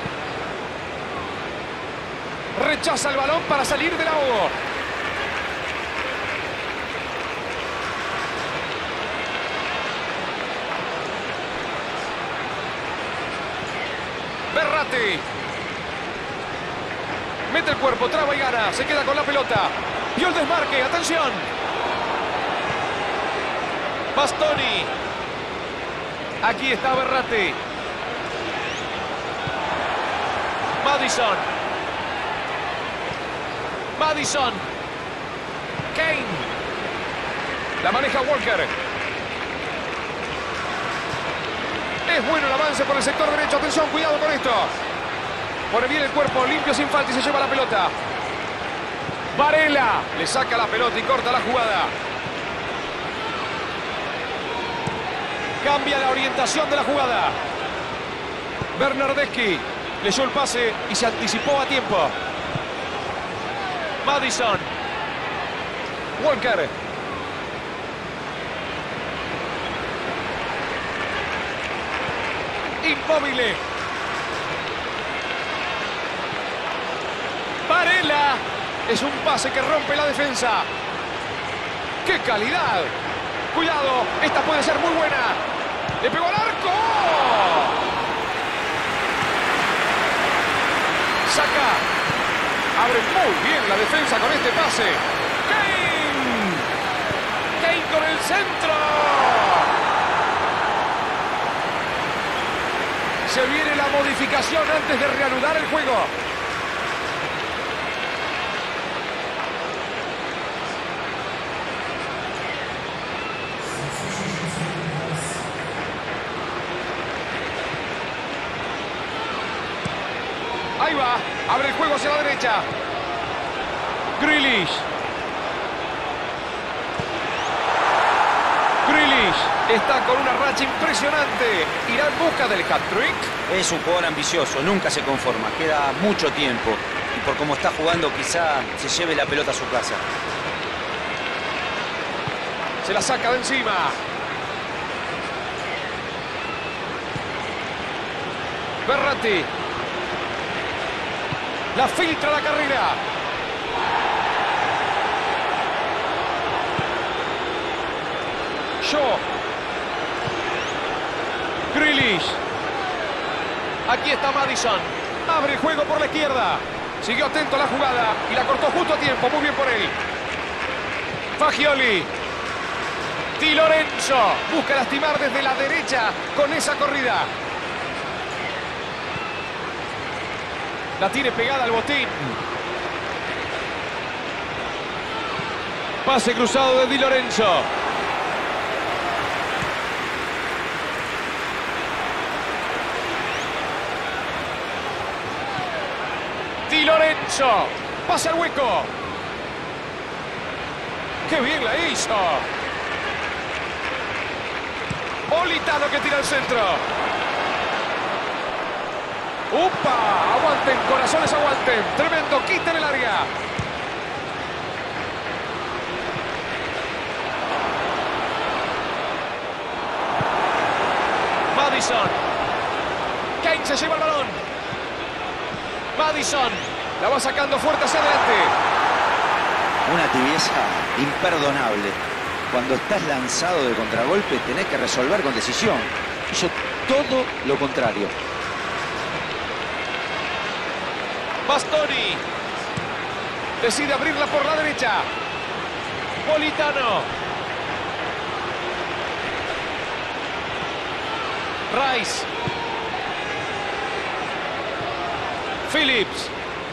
S1: Rechaza el balón para salir del ahogo. Verratti. Mete el cuerpo, traba y gana. Se queda con la pelota. Vio el desmarque. Atención. Bastoni. Aquí está Verratti. Madison. Madison. Kane. La maneja Walker. Es bueno el avance por el sector derecho. Atención, cuidado con esto. Pone bien el cuerpo, limpio sin falta y se lleva la pelota. Varela. Le saca la pelota y corta la jugada. Cambia la orientación de la jugada. Bernardeschi. Leyó el pase y se anticipó a tiempo. Madison. Walker. Inmóvil. Varela. Es un pase que rompe la defensa. ¡Qué calidad! Cuidado, esta puede ser muy buena. Le pegó al arco. Saca. Abre muy bien la defensa con este pase. Kane. Kane con el centro. Se viene la modificación antes de reanudar el juego. Ahí va. Abre el juego hacia la derecha. Grealish. Grealish. Grealish está con una racha impresionante. ¿Irá en busca del hat-trick?
S2: Es un jugador ambicioso, nunca se conforma. Queda mucho tiempo y por cómo está jugando quizá se lleve la pelota a su casa.
S1: Se la saca de encima. Verratti. La filtra la carrera. Shaw. Grealish. Aquí está Maddison. Abre el juego por la izquierda. Siguió atento a la jugada y la cortó justo a tiempo. Muy bien por él. Fagioli. Di Lorenzo. Busca lastimar desde la derecha con esa corrida. La tiene pegada al botín. Pase cruzado de Di Lorenzo. Di Lorenzo. Pasa al hueco. ¡Qué bien la hizo! Politano que tira al centro. ¡Upa! Aguanten, corazones, aguanten. Tremendo, quiten el área. Maddison. Kane se lleva el balón. Maddison. La va sacando fuerte hacia adelante.
S2: Una tibieza imperdonable. Cuando estás lanzado de contragolpe tenés que resolver con decisión. Hizo todo lo contrario.
S1: Bastoni. Decide abrirla por la derecha. Politano. Rice. Phillips.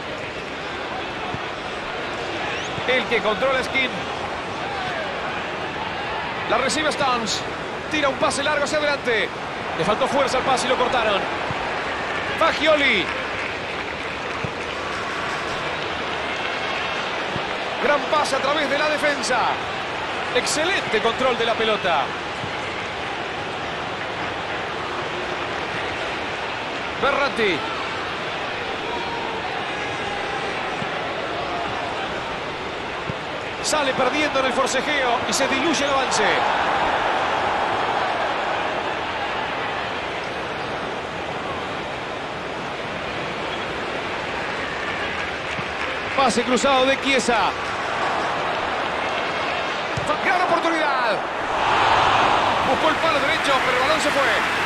S1: El que controla Skin. La recibe Stones. Tira un pase largo hacia adelante. Le faltó fuerza al pase y lo cortaron. Fagioli. Gran pase a través de la defensa. Excelente control de la pelota. Verratti. Sale perdiendo en el forcejeo y se diluye el avance. Pase cruzado de Chiesa. Gran oportunidad. Buscó el palo derecho, pero el balón se fue.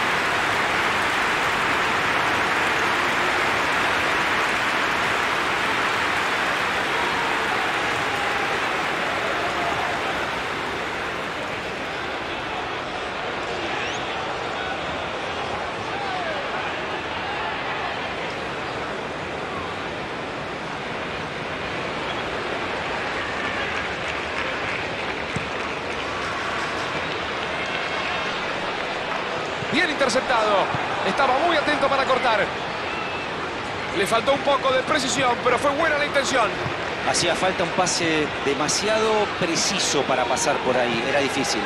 S1: Bien interceptado. Estaba muy atento para cortar. Le faltó un poco de precisión, pero fue buena la intención.
S2: Hacía falta un pase demasiado preciso para pasar por ahí. Era difícil.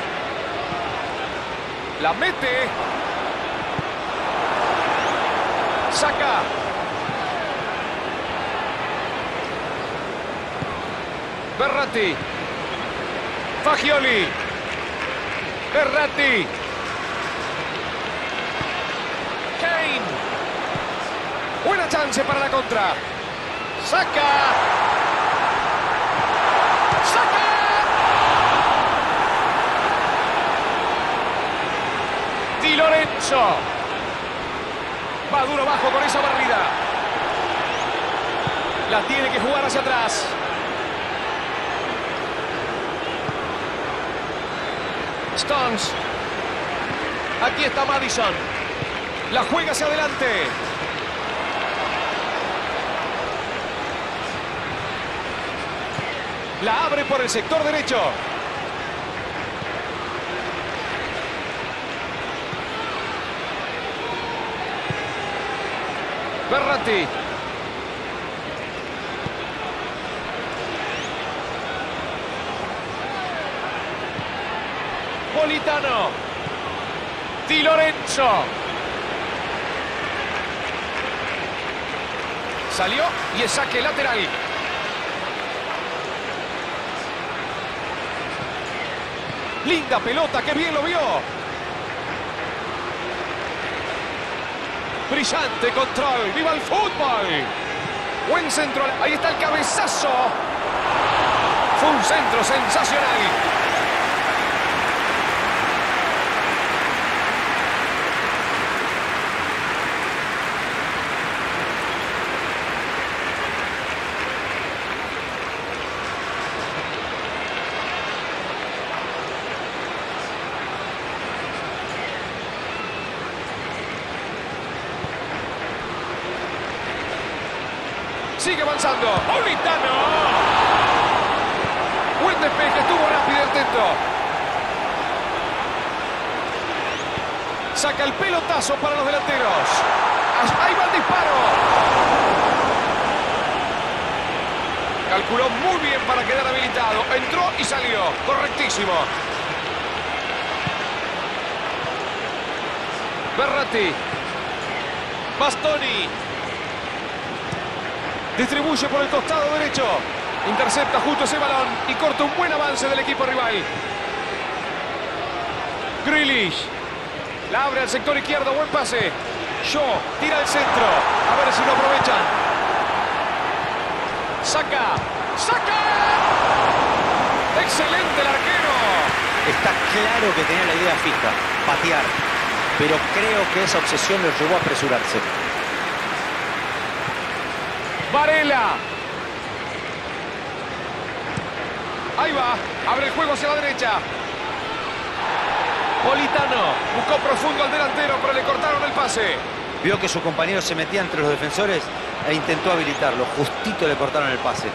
S1: La mete. Saca. Verratti. Fagioli. Verratti. Kane. Buena chance para la contra. Saca. Saca. Di Lorenzo. Va duro bajo con esa barrida. La tiene que jugar hacia atrás. Stones. Aquí está Maddison. La juega hacia adelante. La abre por el sector derecho. Verratti. Politano. Di Lorenzo. Salió y es saque lateral. Linda pelota, que bien lo vio. Brillante control. ¡Viva el fútbol! Buen centro. Ahí está el cabezazo. Fue un centro sensacional. Sigue avanzando. Politano. Buen despeje. Estuvo rápido y atento. Saca el pelotazo para los delanteros. Ahí va el disparo. Calculó muy bien para quedar habilitado. Entró y salió. Correctísimo. Berratti. Bastoni. Distribuye por el costado derecho. Intercepta justo ese balón y corta un buen avance del equipo rival. Grealish. La abre al sector izquierdo. Buen pase. Shaw tira al centro. A ver si lo aprovechan. Saca. ¡Saca! ¡Excelente el arquero!
S2: Está claro que tenía la idea fija. Patear. Pero creo que esa obsesión lo llevó a apresurarse.
S1: Varela. Ahí va. Abre el juego hacia la derecha. Politano. Buscó profundo al delantero, pero le cortaron el pase.
S2: Vio que su compañero se metía entre los defensores e intentó habilitarlo. Justito le cortaron el pase.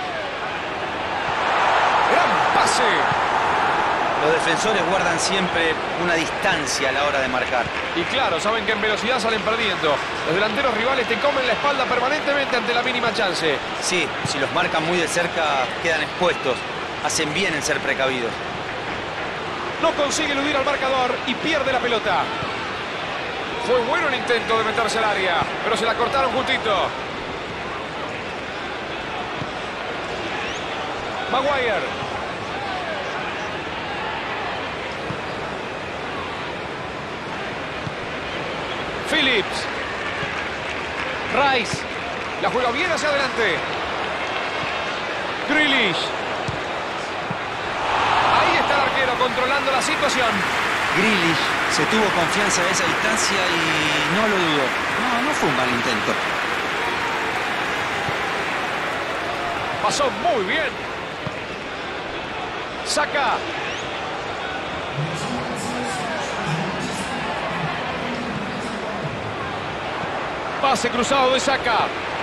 S1: Gran pase.
S2: Los defensores guardan siempre una distancia a la hora de marcar.
S1: Y claro, saben que en velocidad salen perdiendo. Los delanteros rivales te comen la espalda permanentemente ante la mínima chance.
S2: Sí, si los marcan muy de cerca, quedan expuestos. Hacen bien en ser precavidos.
S1: No consigue eludir al marcador y pierde la pelota. Fue bueno el intento de meterse al área, pero se la cortaron justito. Maguire. Phillips. Rice. La juega bien hacia adelante. Grealish. Ahí está el arquero controlando la situación.
S2: Grealish se tuvo confianza de esa distancia y no lo dudó. No, no fue un mal intento.
S1: Pasó muy bien. Saca. Pase cruzado de Saca.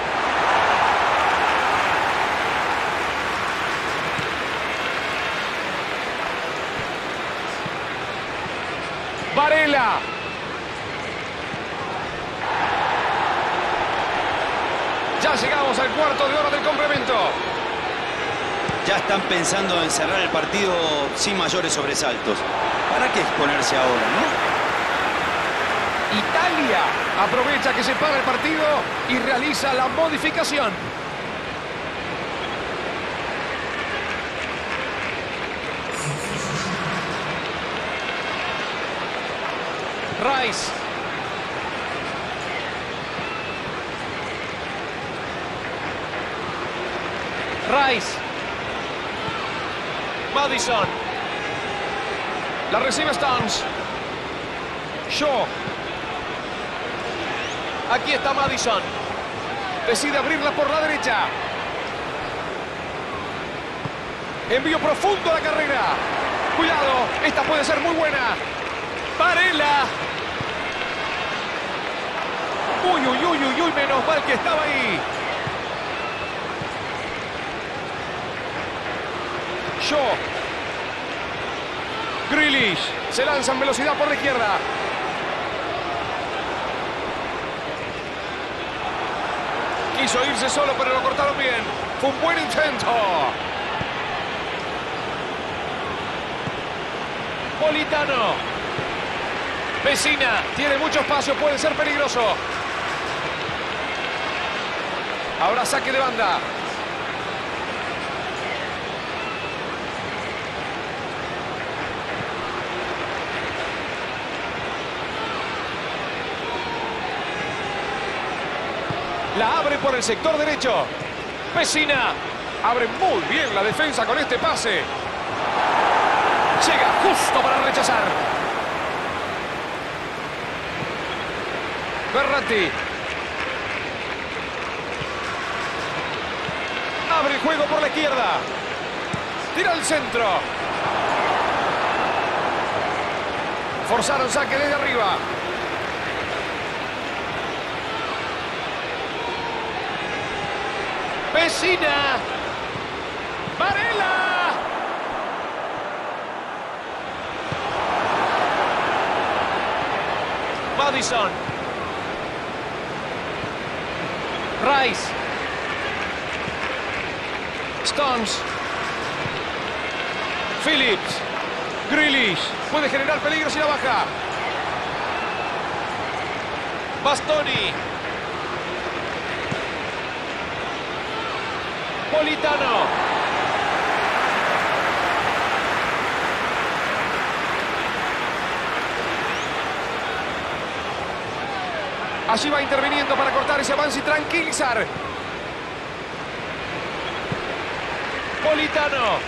S1: Varela. Ya llegamos al cuarto de hora del complemento.
S2: Ya están pensando en cerrar el partido sin mayores sobresaltos. ¿Para qué exponerse ahora, no?
S1: Italia aprovecha que se para el partido y realiza la modificación. Rice. Rice. Madison. La recibe Stones. Shaw. Aquí está Madison. Decide abrirla por la derecha. Envío profundo a la carrera. Cuidado, esta puede ser muy buena. Varela. Uy, uy, uy, uy, uy, menos mal que estaba ahí. Shaw. Grealish. Se lanza en velocidad por la izquierda. Quiso irse solo, pero lo cortaron bien. Fue un buen intento. Politano. Vecina, tiene mucho espacio, puede ser peligroso. Ahora saque de banda. La abre por el sector derecho. Vecina. Abre muy bien la defensa con este pase. Llega justo para rechazar. Verratti. Abre el juego por la izquierda. Tira al centro. Forzaron saque desde arriba. Vecina. Varela. Madison. Rice. Stones. Phillips. Grealish. Puede generar peligro si la baja. Bastoni. Politano. Allí va interviniendo para cortar ese avance y tranquilizar. Politano.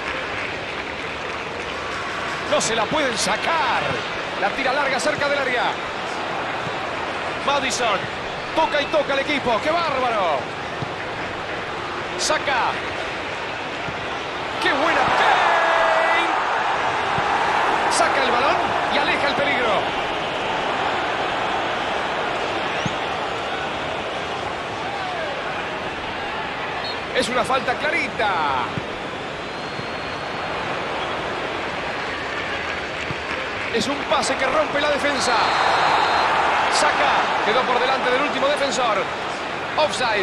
S1: No se la pueden sacar. La tira larga cerca del área. Madison. Toca y toca el equipo. ¡Qué bárbaro! Saca. ¡Qué buena! ¡Kane! Saca el balón y aleja el peligro. Es una falta clarita. Es un pase que rompe la defensa. Saca. Quedó por delante del último defensor. Offside.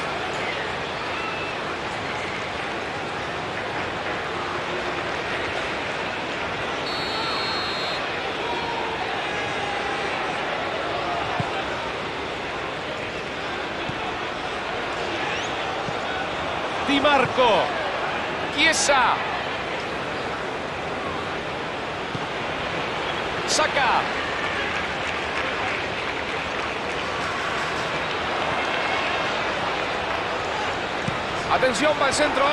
S1: Di Marco. Chiesa. Saca. Atención, va al centro.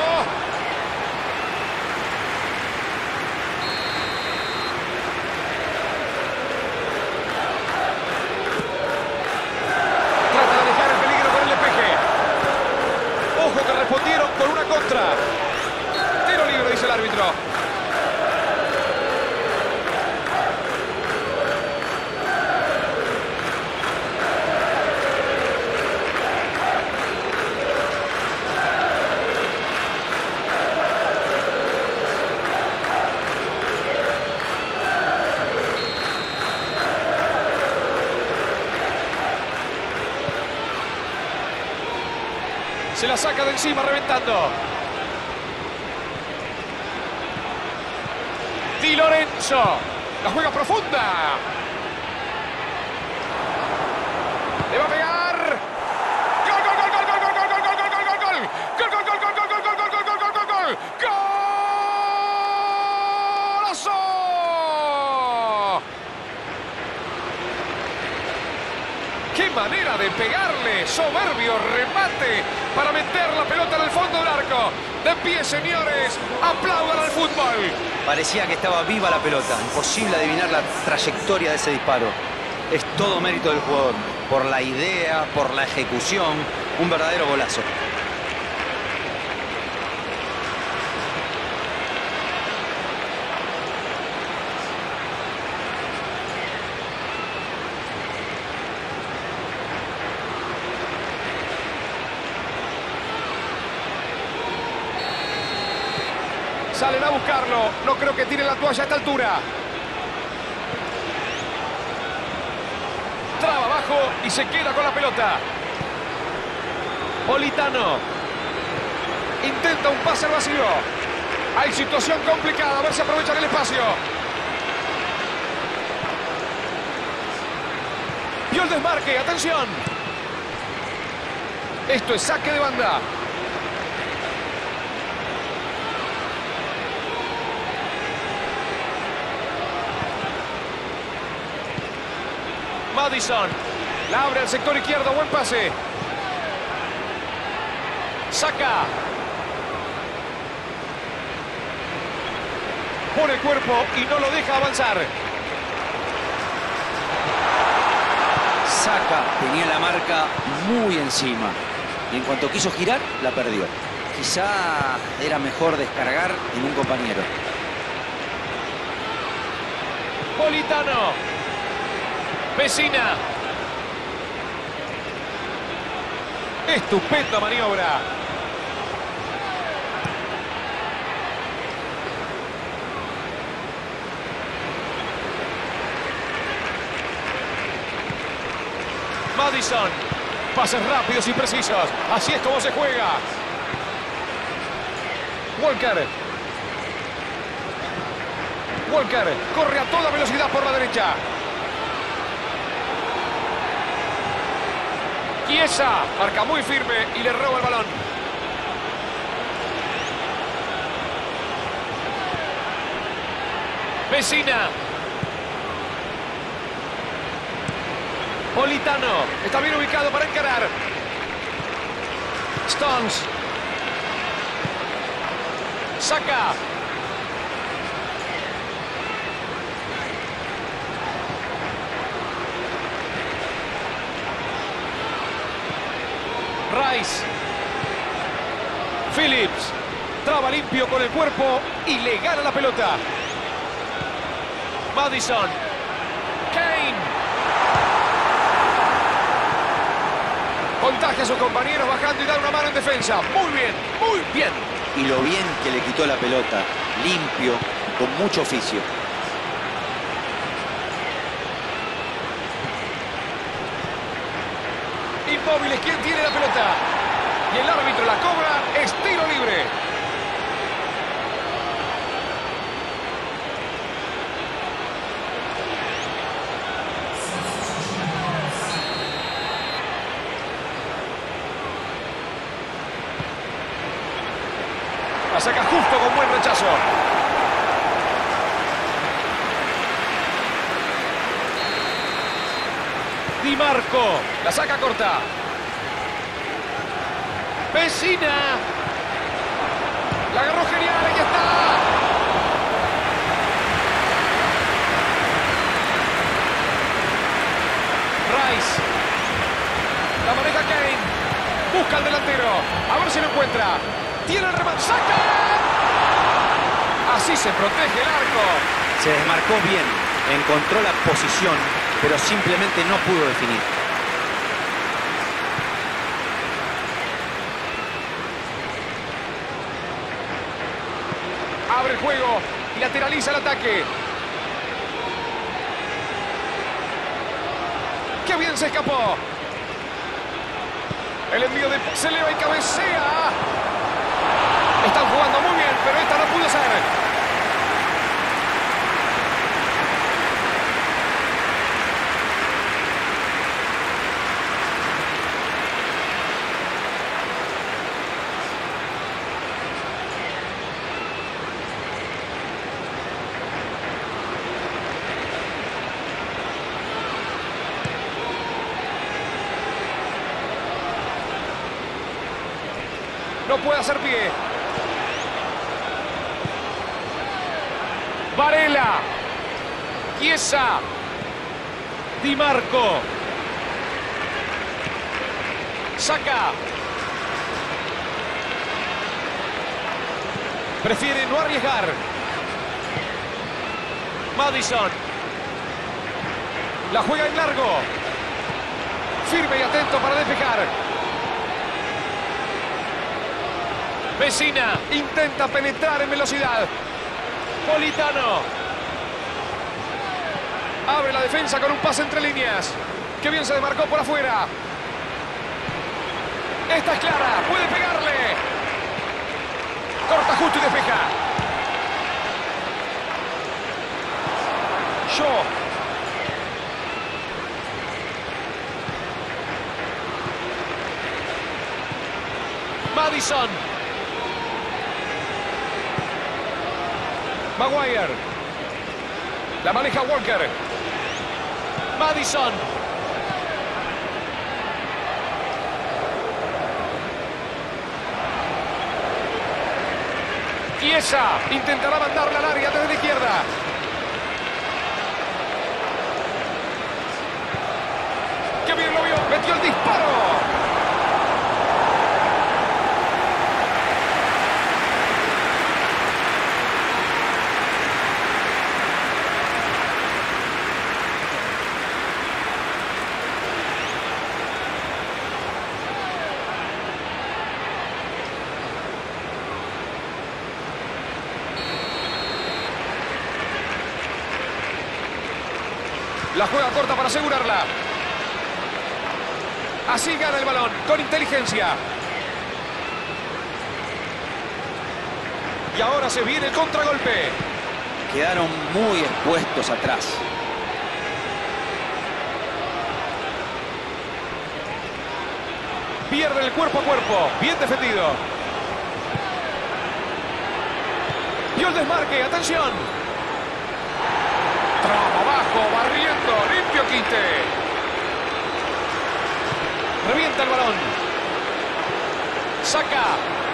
S1: Trata de dejar el peligro con el despeje. Ojo que respondieron con una contra. Tiro libre, dice el árbitro. Se la saca de encima, reventando. Di Lorenzo. La juega profunda. Le va a pegar. ¡Gol, gol, gol, gol, gol, gol, gol, gol, gol, gol, gol, gol! ¡Gol, gol, gol, gol, gol, gol, gol, gol, gol, gol, gol, gol! ¡Golazo! ¡Qué manera de pegarle! Soberbio remate para meter la pelota en el fondo del arco. De pie, señores. Aplaudan al fútbol.
S2: Parecía que estaba viva la pelota. Imposible adivinar la trayectoria de ese disparo. Es todo mérito del jugador. Por la idea, por la ejecución. Un verdadero golazo.
S1: Salen a buscarlo. No creo que tire la toalla a esta altura. Traba abajo y se queda con la pelota. Politano. Intenta un pase al vacío. Hay situación complicada. A ver si aprovechan el espacio. Vio el desmarque, atención. Esto es saque de banda. Madison. La abre al sector izquierdo, buen pase. Saca. Pone el cuerpo y no lo deja avanzar.
S2: Saca, tenía la marca muy encima. Y en cuanto quiso girar, la perdió. Quizá era mejor descargar en un compañero.
S1: Politano. Vecina. Estupenda maniobra. Madison. Pases rápidos y precisos. Así es como se juega. Walker. Walker corre a toda velocidad por la derecha. Chiesa marca muy firme y le roba el balón. Vecina. Politano está bien ubicado para encarar. Stones. Saca. Rice. Phillips. Traba limpio con el cuerpo y le gana la pelota. Madison. Kane. Contagia a sus compañeros bajando y da una mano en defensa. Muy bien, muy bien.
S2: Y lo bien que le quitó la pelota. Limpio, con mucho oficio.
S1: Inmóviles, ¿quién tiene la pelota? Y el árbitro la cobra, es tiro libre. La saca justo con buen rechazo. Di Marco, la saca corta. Vecina. La agarró genial, ahí está. Rice. La maneja Kane. Busca al delantero. A ver si lo encuentra. Tiene el remate. ¡Saca! Así se protege el arco.
S2: Se desmarcó bien. Encontró la posición, pero simplemente no pudo definir.
S1: Abre el juego y lateraliza el ataque. ¡Qué bien se escapó! El envío de... se eleva y cabecea. Están jugando muy bien, pero esta no pudo ser. No puede hacer pie. Varela. Chiesa. Di Marco. Saca. Prefiere no arriesgar. Madison. La juega en largo. Firme y atento para despejar. Vecina intenta penetrar en velocidad. Politano. Abre la defensa con un pase entre líneas. Qué bien se desmarcó por afuera. Esta es clara. Puede pegarle. Corta justo y despeja. Shaw. Maddison. Maguire. La maneja Walker. Maddison. Chiesa intentará mandarla al área desde la izquierda. ¡Qué bien lo vio! ¡Metió el disparo! La juega corta para asegurarla. Así gana el balón, con inteligencia. Y ahora se viene el contragolpe.
S2: Quedaron muy expuestos atrás.
S1: Pierde el cuerpo a cuerpo. Bien defendido. Y el desmarque, atención. Tramo bajo, barriendo, limpio quinte. Revienta el balón. Saca.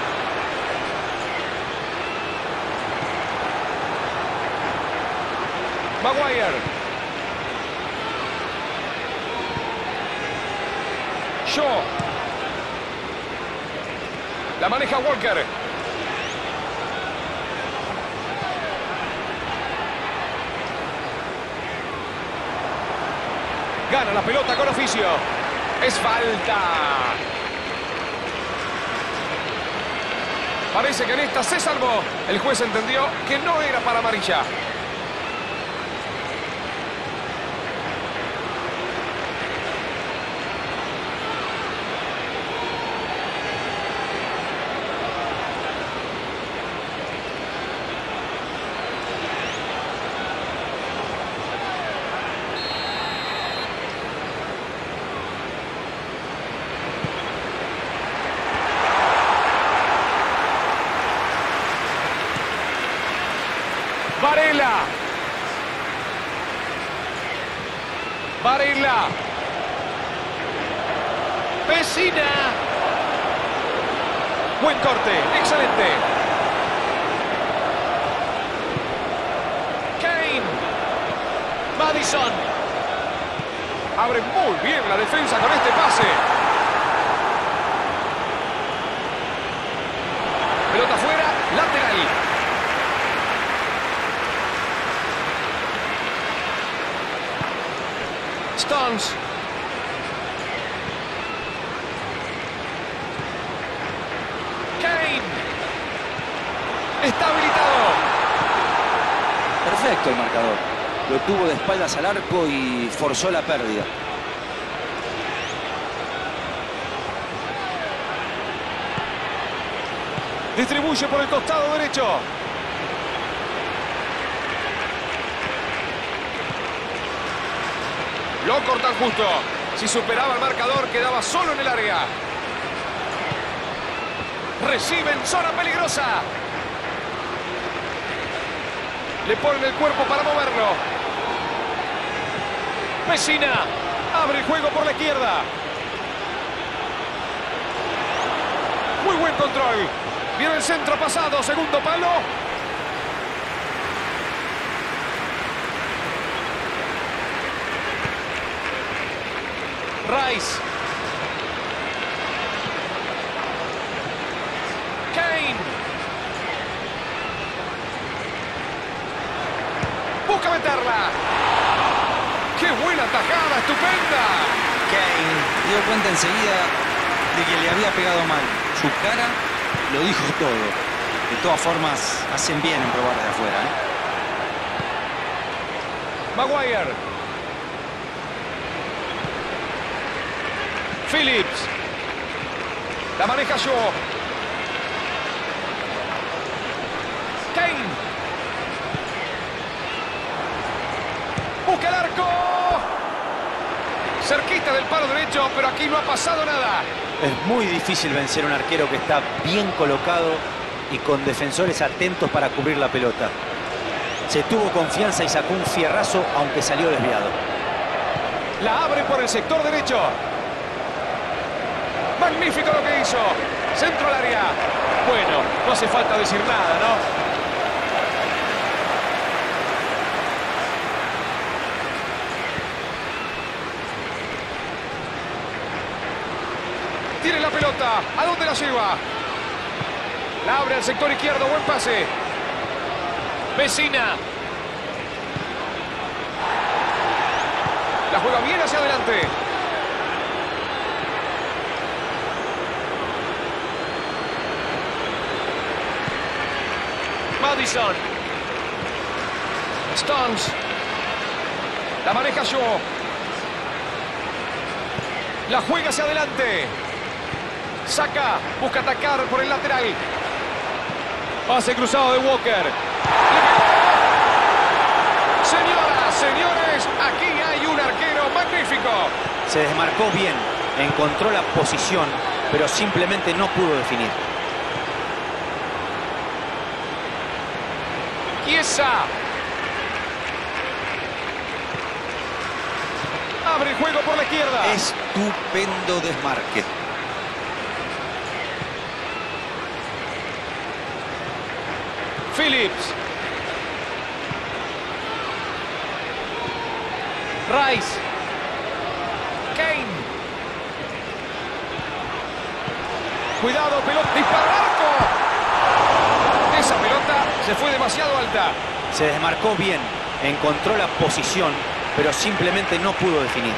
S1: Maguire. Shaw. La maneja Walker. Gana la pelota con oficio. Es falta. Parece que en esta se salvó. El juez entendió que no era para amarilla. Varela. Varela. Pessina. Buen corte, excelente. Kane. Maddison. Abre muy bien la defensa con este pase. Pelota fuera, lateral. Stones. Kane. Está habilitado.
S2: Perfecto el marcador. Lo tuvo de espaldas al arco y forzó la pérdida.
S1: Distribuye por el costado derecho. Lo cortan justo. Si superaba el marcador, quedaba solo en el área. Recibe en zona peligrosa. Le ponen el cuerpo para moverlo. Pessina. Abre el juego por la izquierda. Muy buen control. Viene el centro pasado. Segundo palo. Rice. Kane. Busca meterla. ¡Qué buena tajada! ¡Estupenda!
S2: Kane dio cuenta enseguida de que le había pegado mal. Su cara lo dijo todo. De todas formas, hacen bien en probar de afuera, ¿eh?
S1: Maguire. Phillips. La maneja Shaw. Kane. Busca el arco. Cerquita del palo derecho, pero aquí no ha pasado nada.
S2: Es muy difícil vencer a un arquero que está bien colocado y con defensores atentos para cubrir la pelota. Se tuvo confianza y sacó un fierrazo, aunque salió desviado.
S1: La abre por el sector derecho. Magnífico lo que hizo. Centro al área. Bueno, no hace falta decir nada, ¿no? Tiene la pelota. ¿A dónde la lleva? La abre al sector izquierdo. Buen pase. Vecina. La juega bien hacia adelante. Madison. Stones. La maneja Shaw. La juega hacia adelante. Saca. Busca atacar por el lateral. Pase cruzado de Walker. Señoras, señores, aquí hay un arquero magnífico.
S2: Se desmarcó bien, encontró la posición, pero simplemente no pudo definir.
S1: Chiesa. Abre el juego por la izquierda.
S2: Estupendo desmarque.
S1: Phillips. Rice. Kane. Cuidado, pelota. Dispara al arco. Esa pelota se fue demasiado alta.
S2: Se desmarcó bien, encontró la posición, pero simplemente no pudo definir.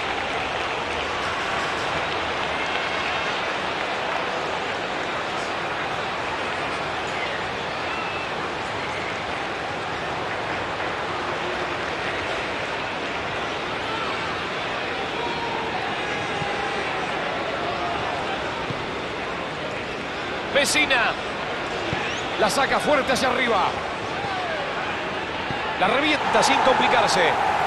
S1: Vecina. La saca fuerte hacia arriba. La revienta sin complicarse.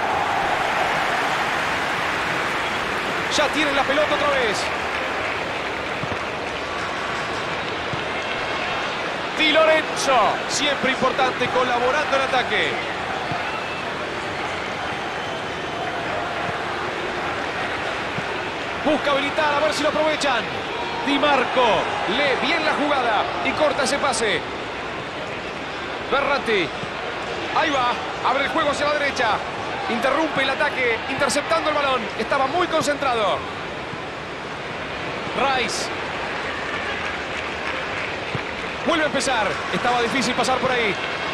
S1: Ya tienen la pelota otra vez. Di Lorenzo. Siempre importante colaborando en ataque. Busca habilitar a ver si lo aprovechan. Di Marco lee bien la jugada y corta ese pase. Verratti. Ahí va. Abre el juego hacia la derecha. Interrumpe el ataque, interceptando el balón. Estaba muy concentrado. Rice. Vuelve a empezar. Estaba difícil pasar por ahí.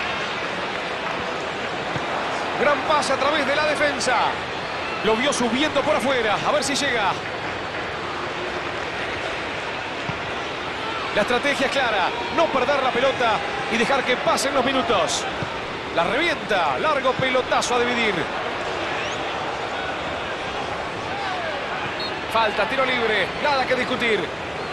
S1: Gran pase a través de la defensa. Lo vio subiendo por afuera. A ver si llega. La estrategia es clara, no perder la pelota y dejar que pasen los minutos. La revienta, largo pelotazo a dividir. Falta, tiro libre, nada que discutir.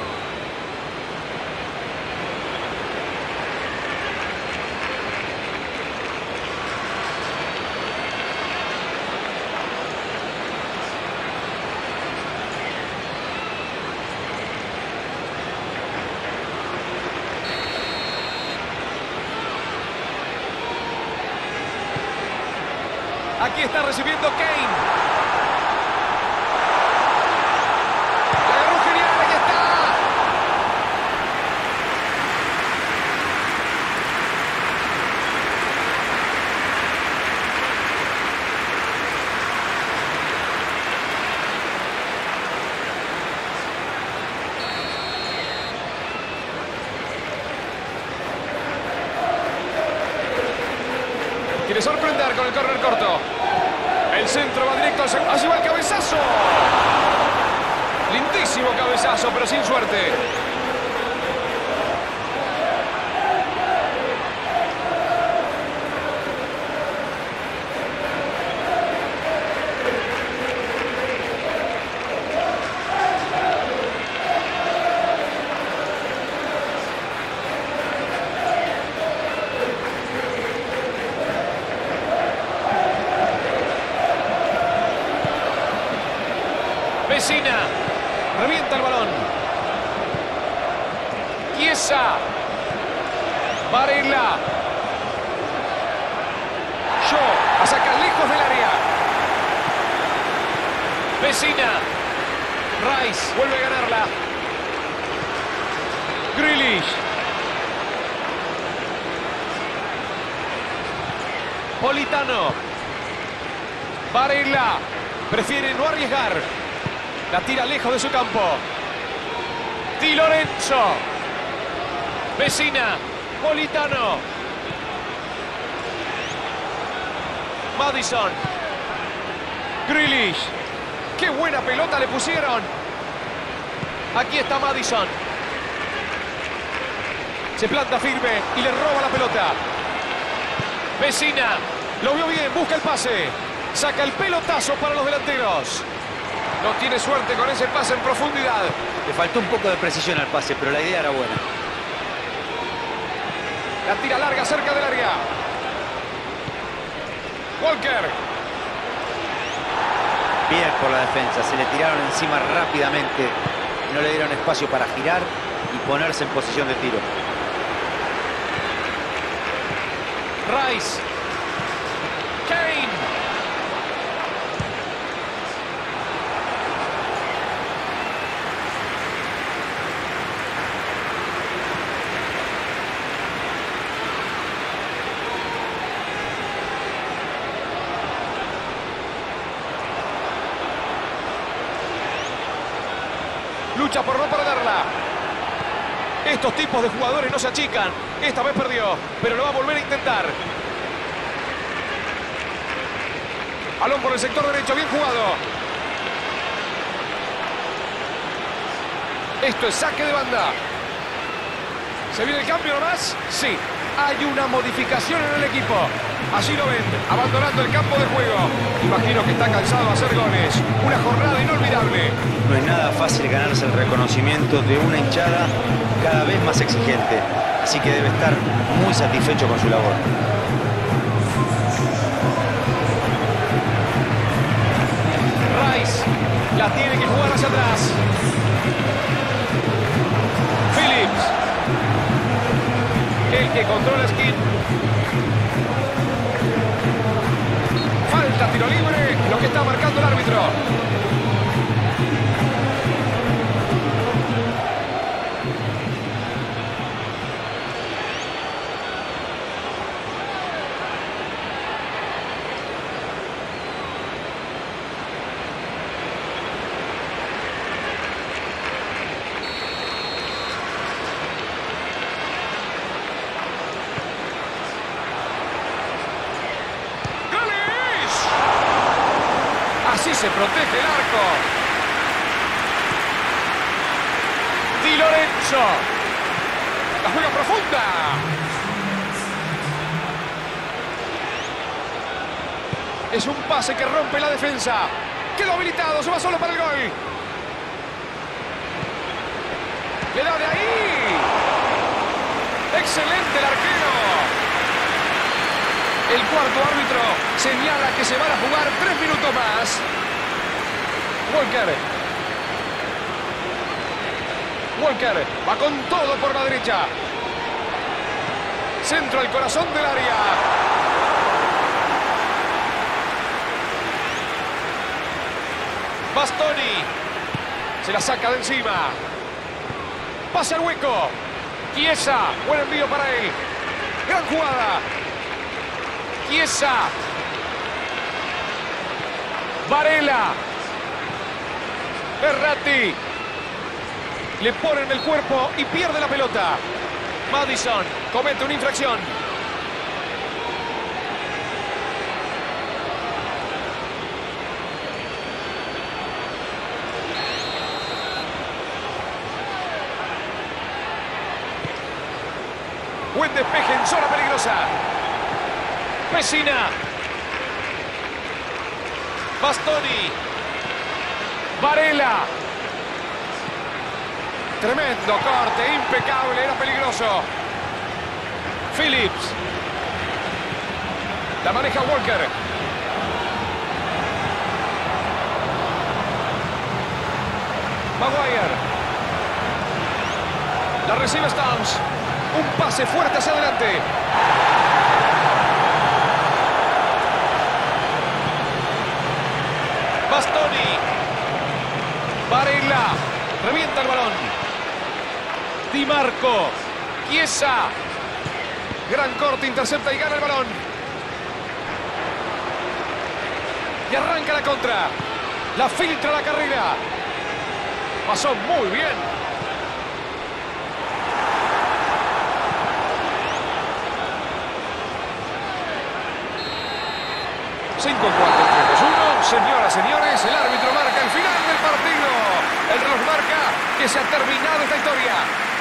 S1: Aquí está recibiendo Kane. La agarró genial, ahí está. Quiere sorprender con el córner corto. El centro va directo al segundo. Allí va el cabezazo. Lindísimo cabezazo, pero sin suerte. Vecina. Revienta el balón. Chiesa. Varela. Shaw. A sacar lejos del área. Vecina. Rice. Vuelve a ganarla. Grealish. Politano. Varela. Prefiere no arriesgar. La tira lejos de su campo. Di Lorenzo. Vecina. Politano. Maddison. Grealish. ¡Qué buena pelota le pusieron! Aquí está Maddison. Se planta firme y le roba la pelota. Vecina. Lo vio bien, busca el pase. Saca el pelotazo para los delanteros. No tiene suerte con ese pase en profundidad.
S2: Le faltó un poco de precisión al pase, pero la idea era buena.
S1: La tira larga cerca del área. Walker.
S2: Bien por la defensa. Se le tiraron encima rápidamente. No le dieron espacio para girar y ponerse en posición de tiro.
S1: Rice. Kane. Lucha por no perderla. Estos tipos de jugadores no se achican. Esta vez perdió, pero lo va a volver a intentar. Balón por el sector derecho, bien jugado. Esto es saque de banda. ¿Se viene el cambio nomás? Sí. Hay una modificación en el equipo. Así lo ven, abandonando el campo de juego. Imagino que está cansado de hacer goles. Una jornada inolvidable.
S2: No es nada fácil ganarse el reconocimiento de una hinchada cada vez más exigente. Así que debe estar muy satisfecho con su labor.
S1: Rice la tiene que jugar hacia atrás. Phillips. El que controla skin. Falta, tiro libre, lo que está marcando el árbitro. Así se protege el arco. Di Lorenzo. La juega profunda. Es un pase que rompe la defensa. Quedó habilitado, se va solo para el gol. Le da de ahí. Excelente el arquero. El cuarto árbitro señala que se van a jugar tres minutos más. Walker. Walker va con todo por la derecha. Centro al corazón del área. Bastoni. Se la saca de encima. Pasa al hueco. Chiesa. Buen envío para él. Gran jugada. Chiesa. Varela. Verratti. Le ponen el cuerpo y pierde la pelota. Maddison comete una infracción. Buen despeje en zona peligrosa. Vecina. Bastoni. Varela. Tremendo corte, impecable, era peligroso. Phillips. La maneja Walker. Maguire. La recibe Stones. Un pase fuerte hacia adelante. Bastoni. Varela. Revienta el balón. Di Marco. Chiesa. Gran corte, intercepta y gana el balón. Y arranca la contra. La filtra la carrera. Pasó muy bien. cinco cuatro tres dos uno. Señoras, señores, el árbitro marca el final del partido. El reloj marca que se ha terminado esta historia.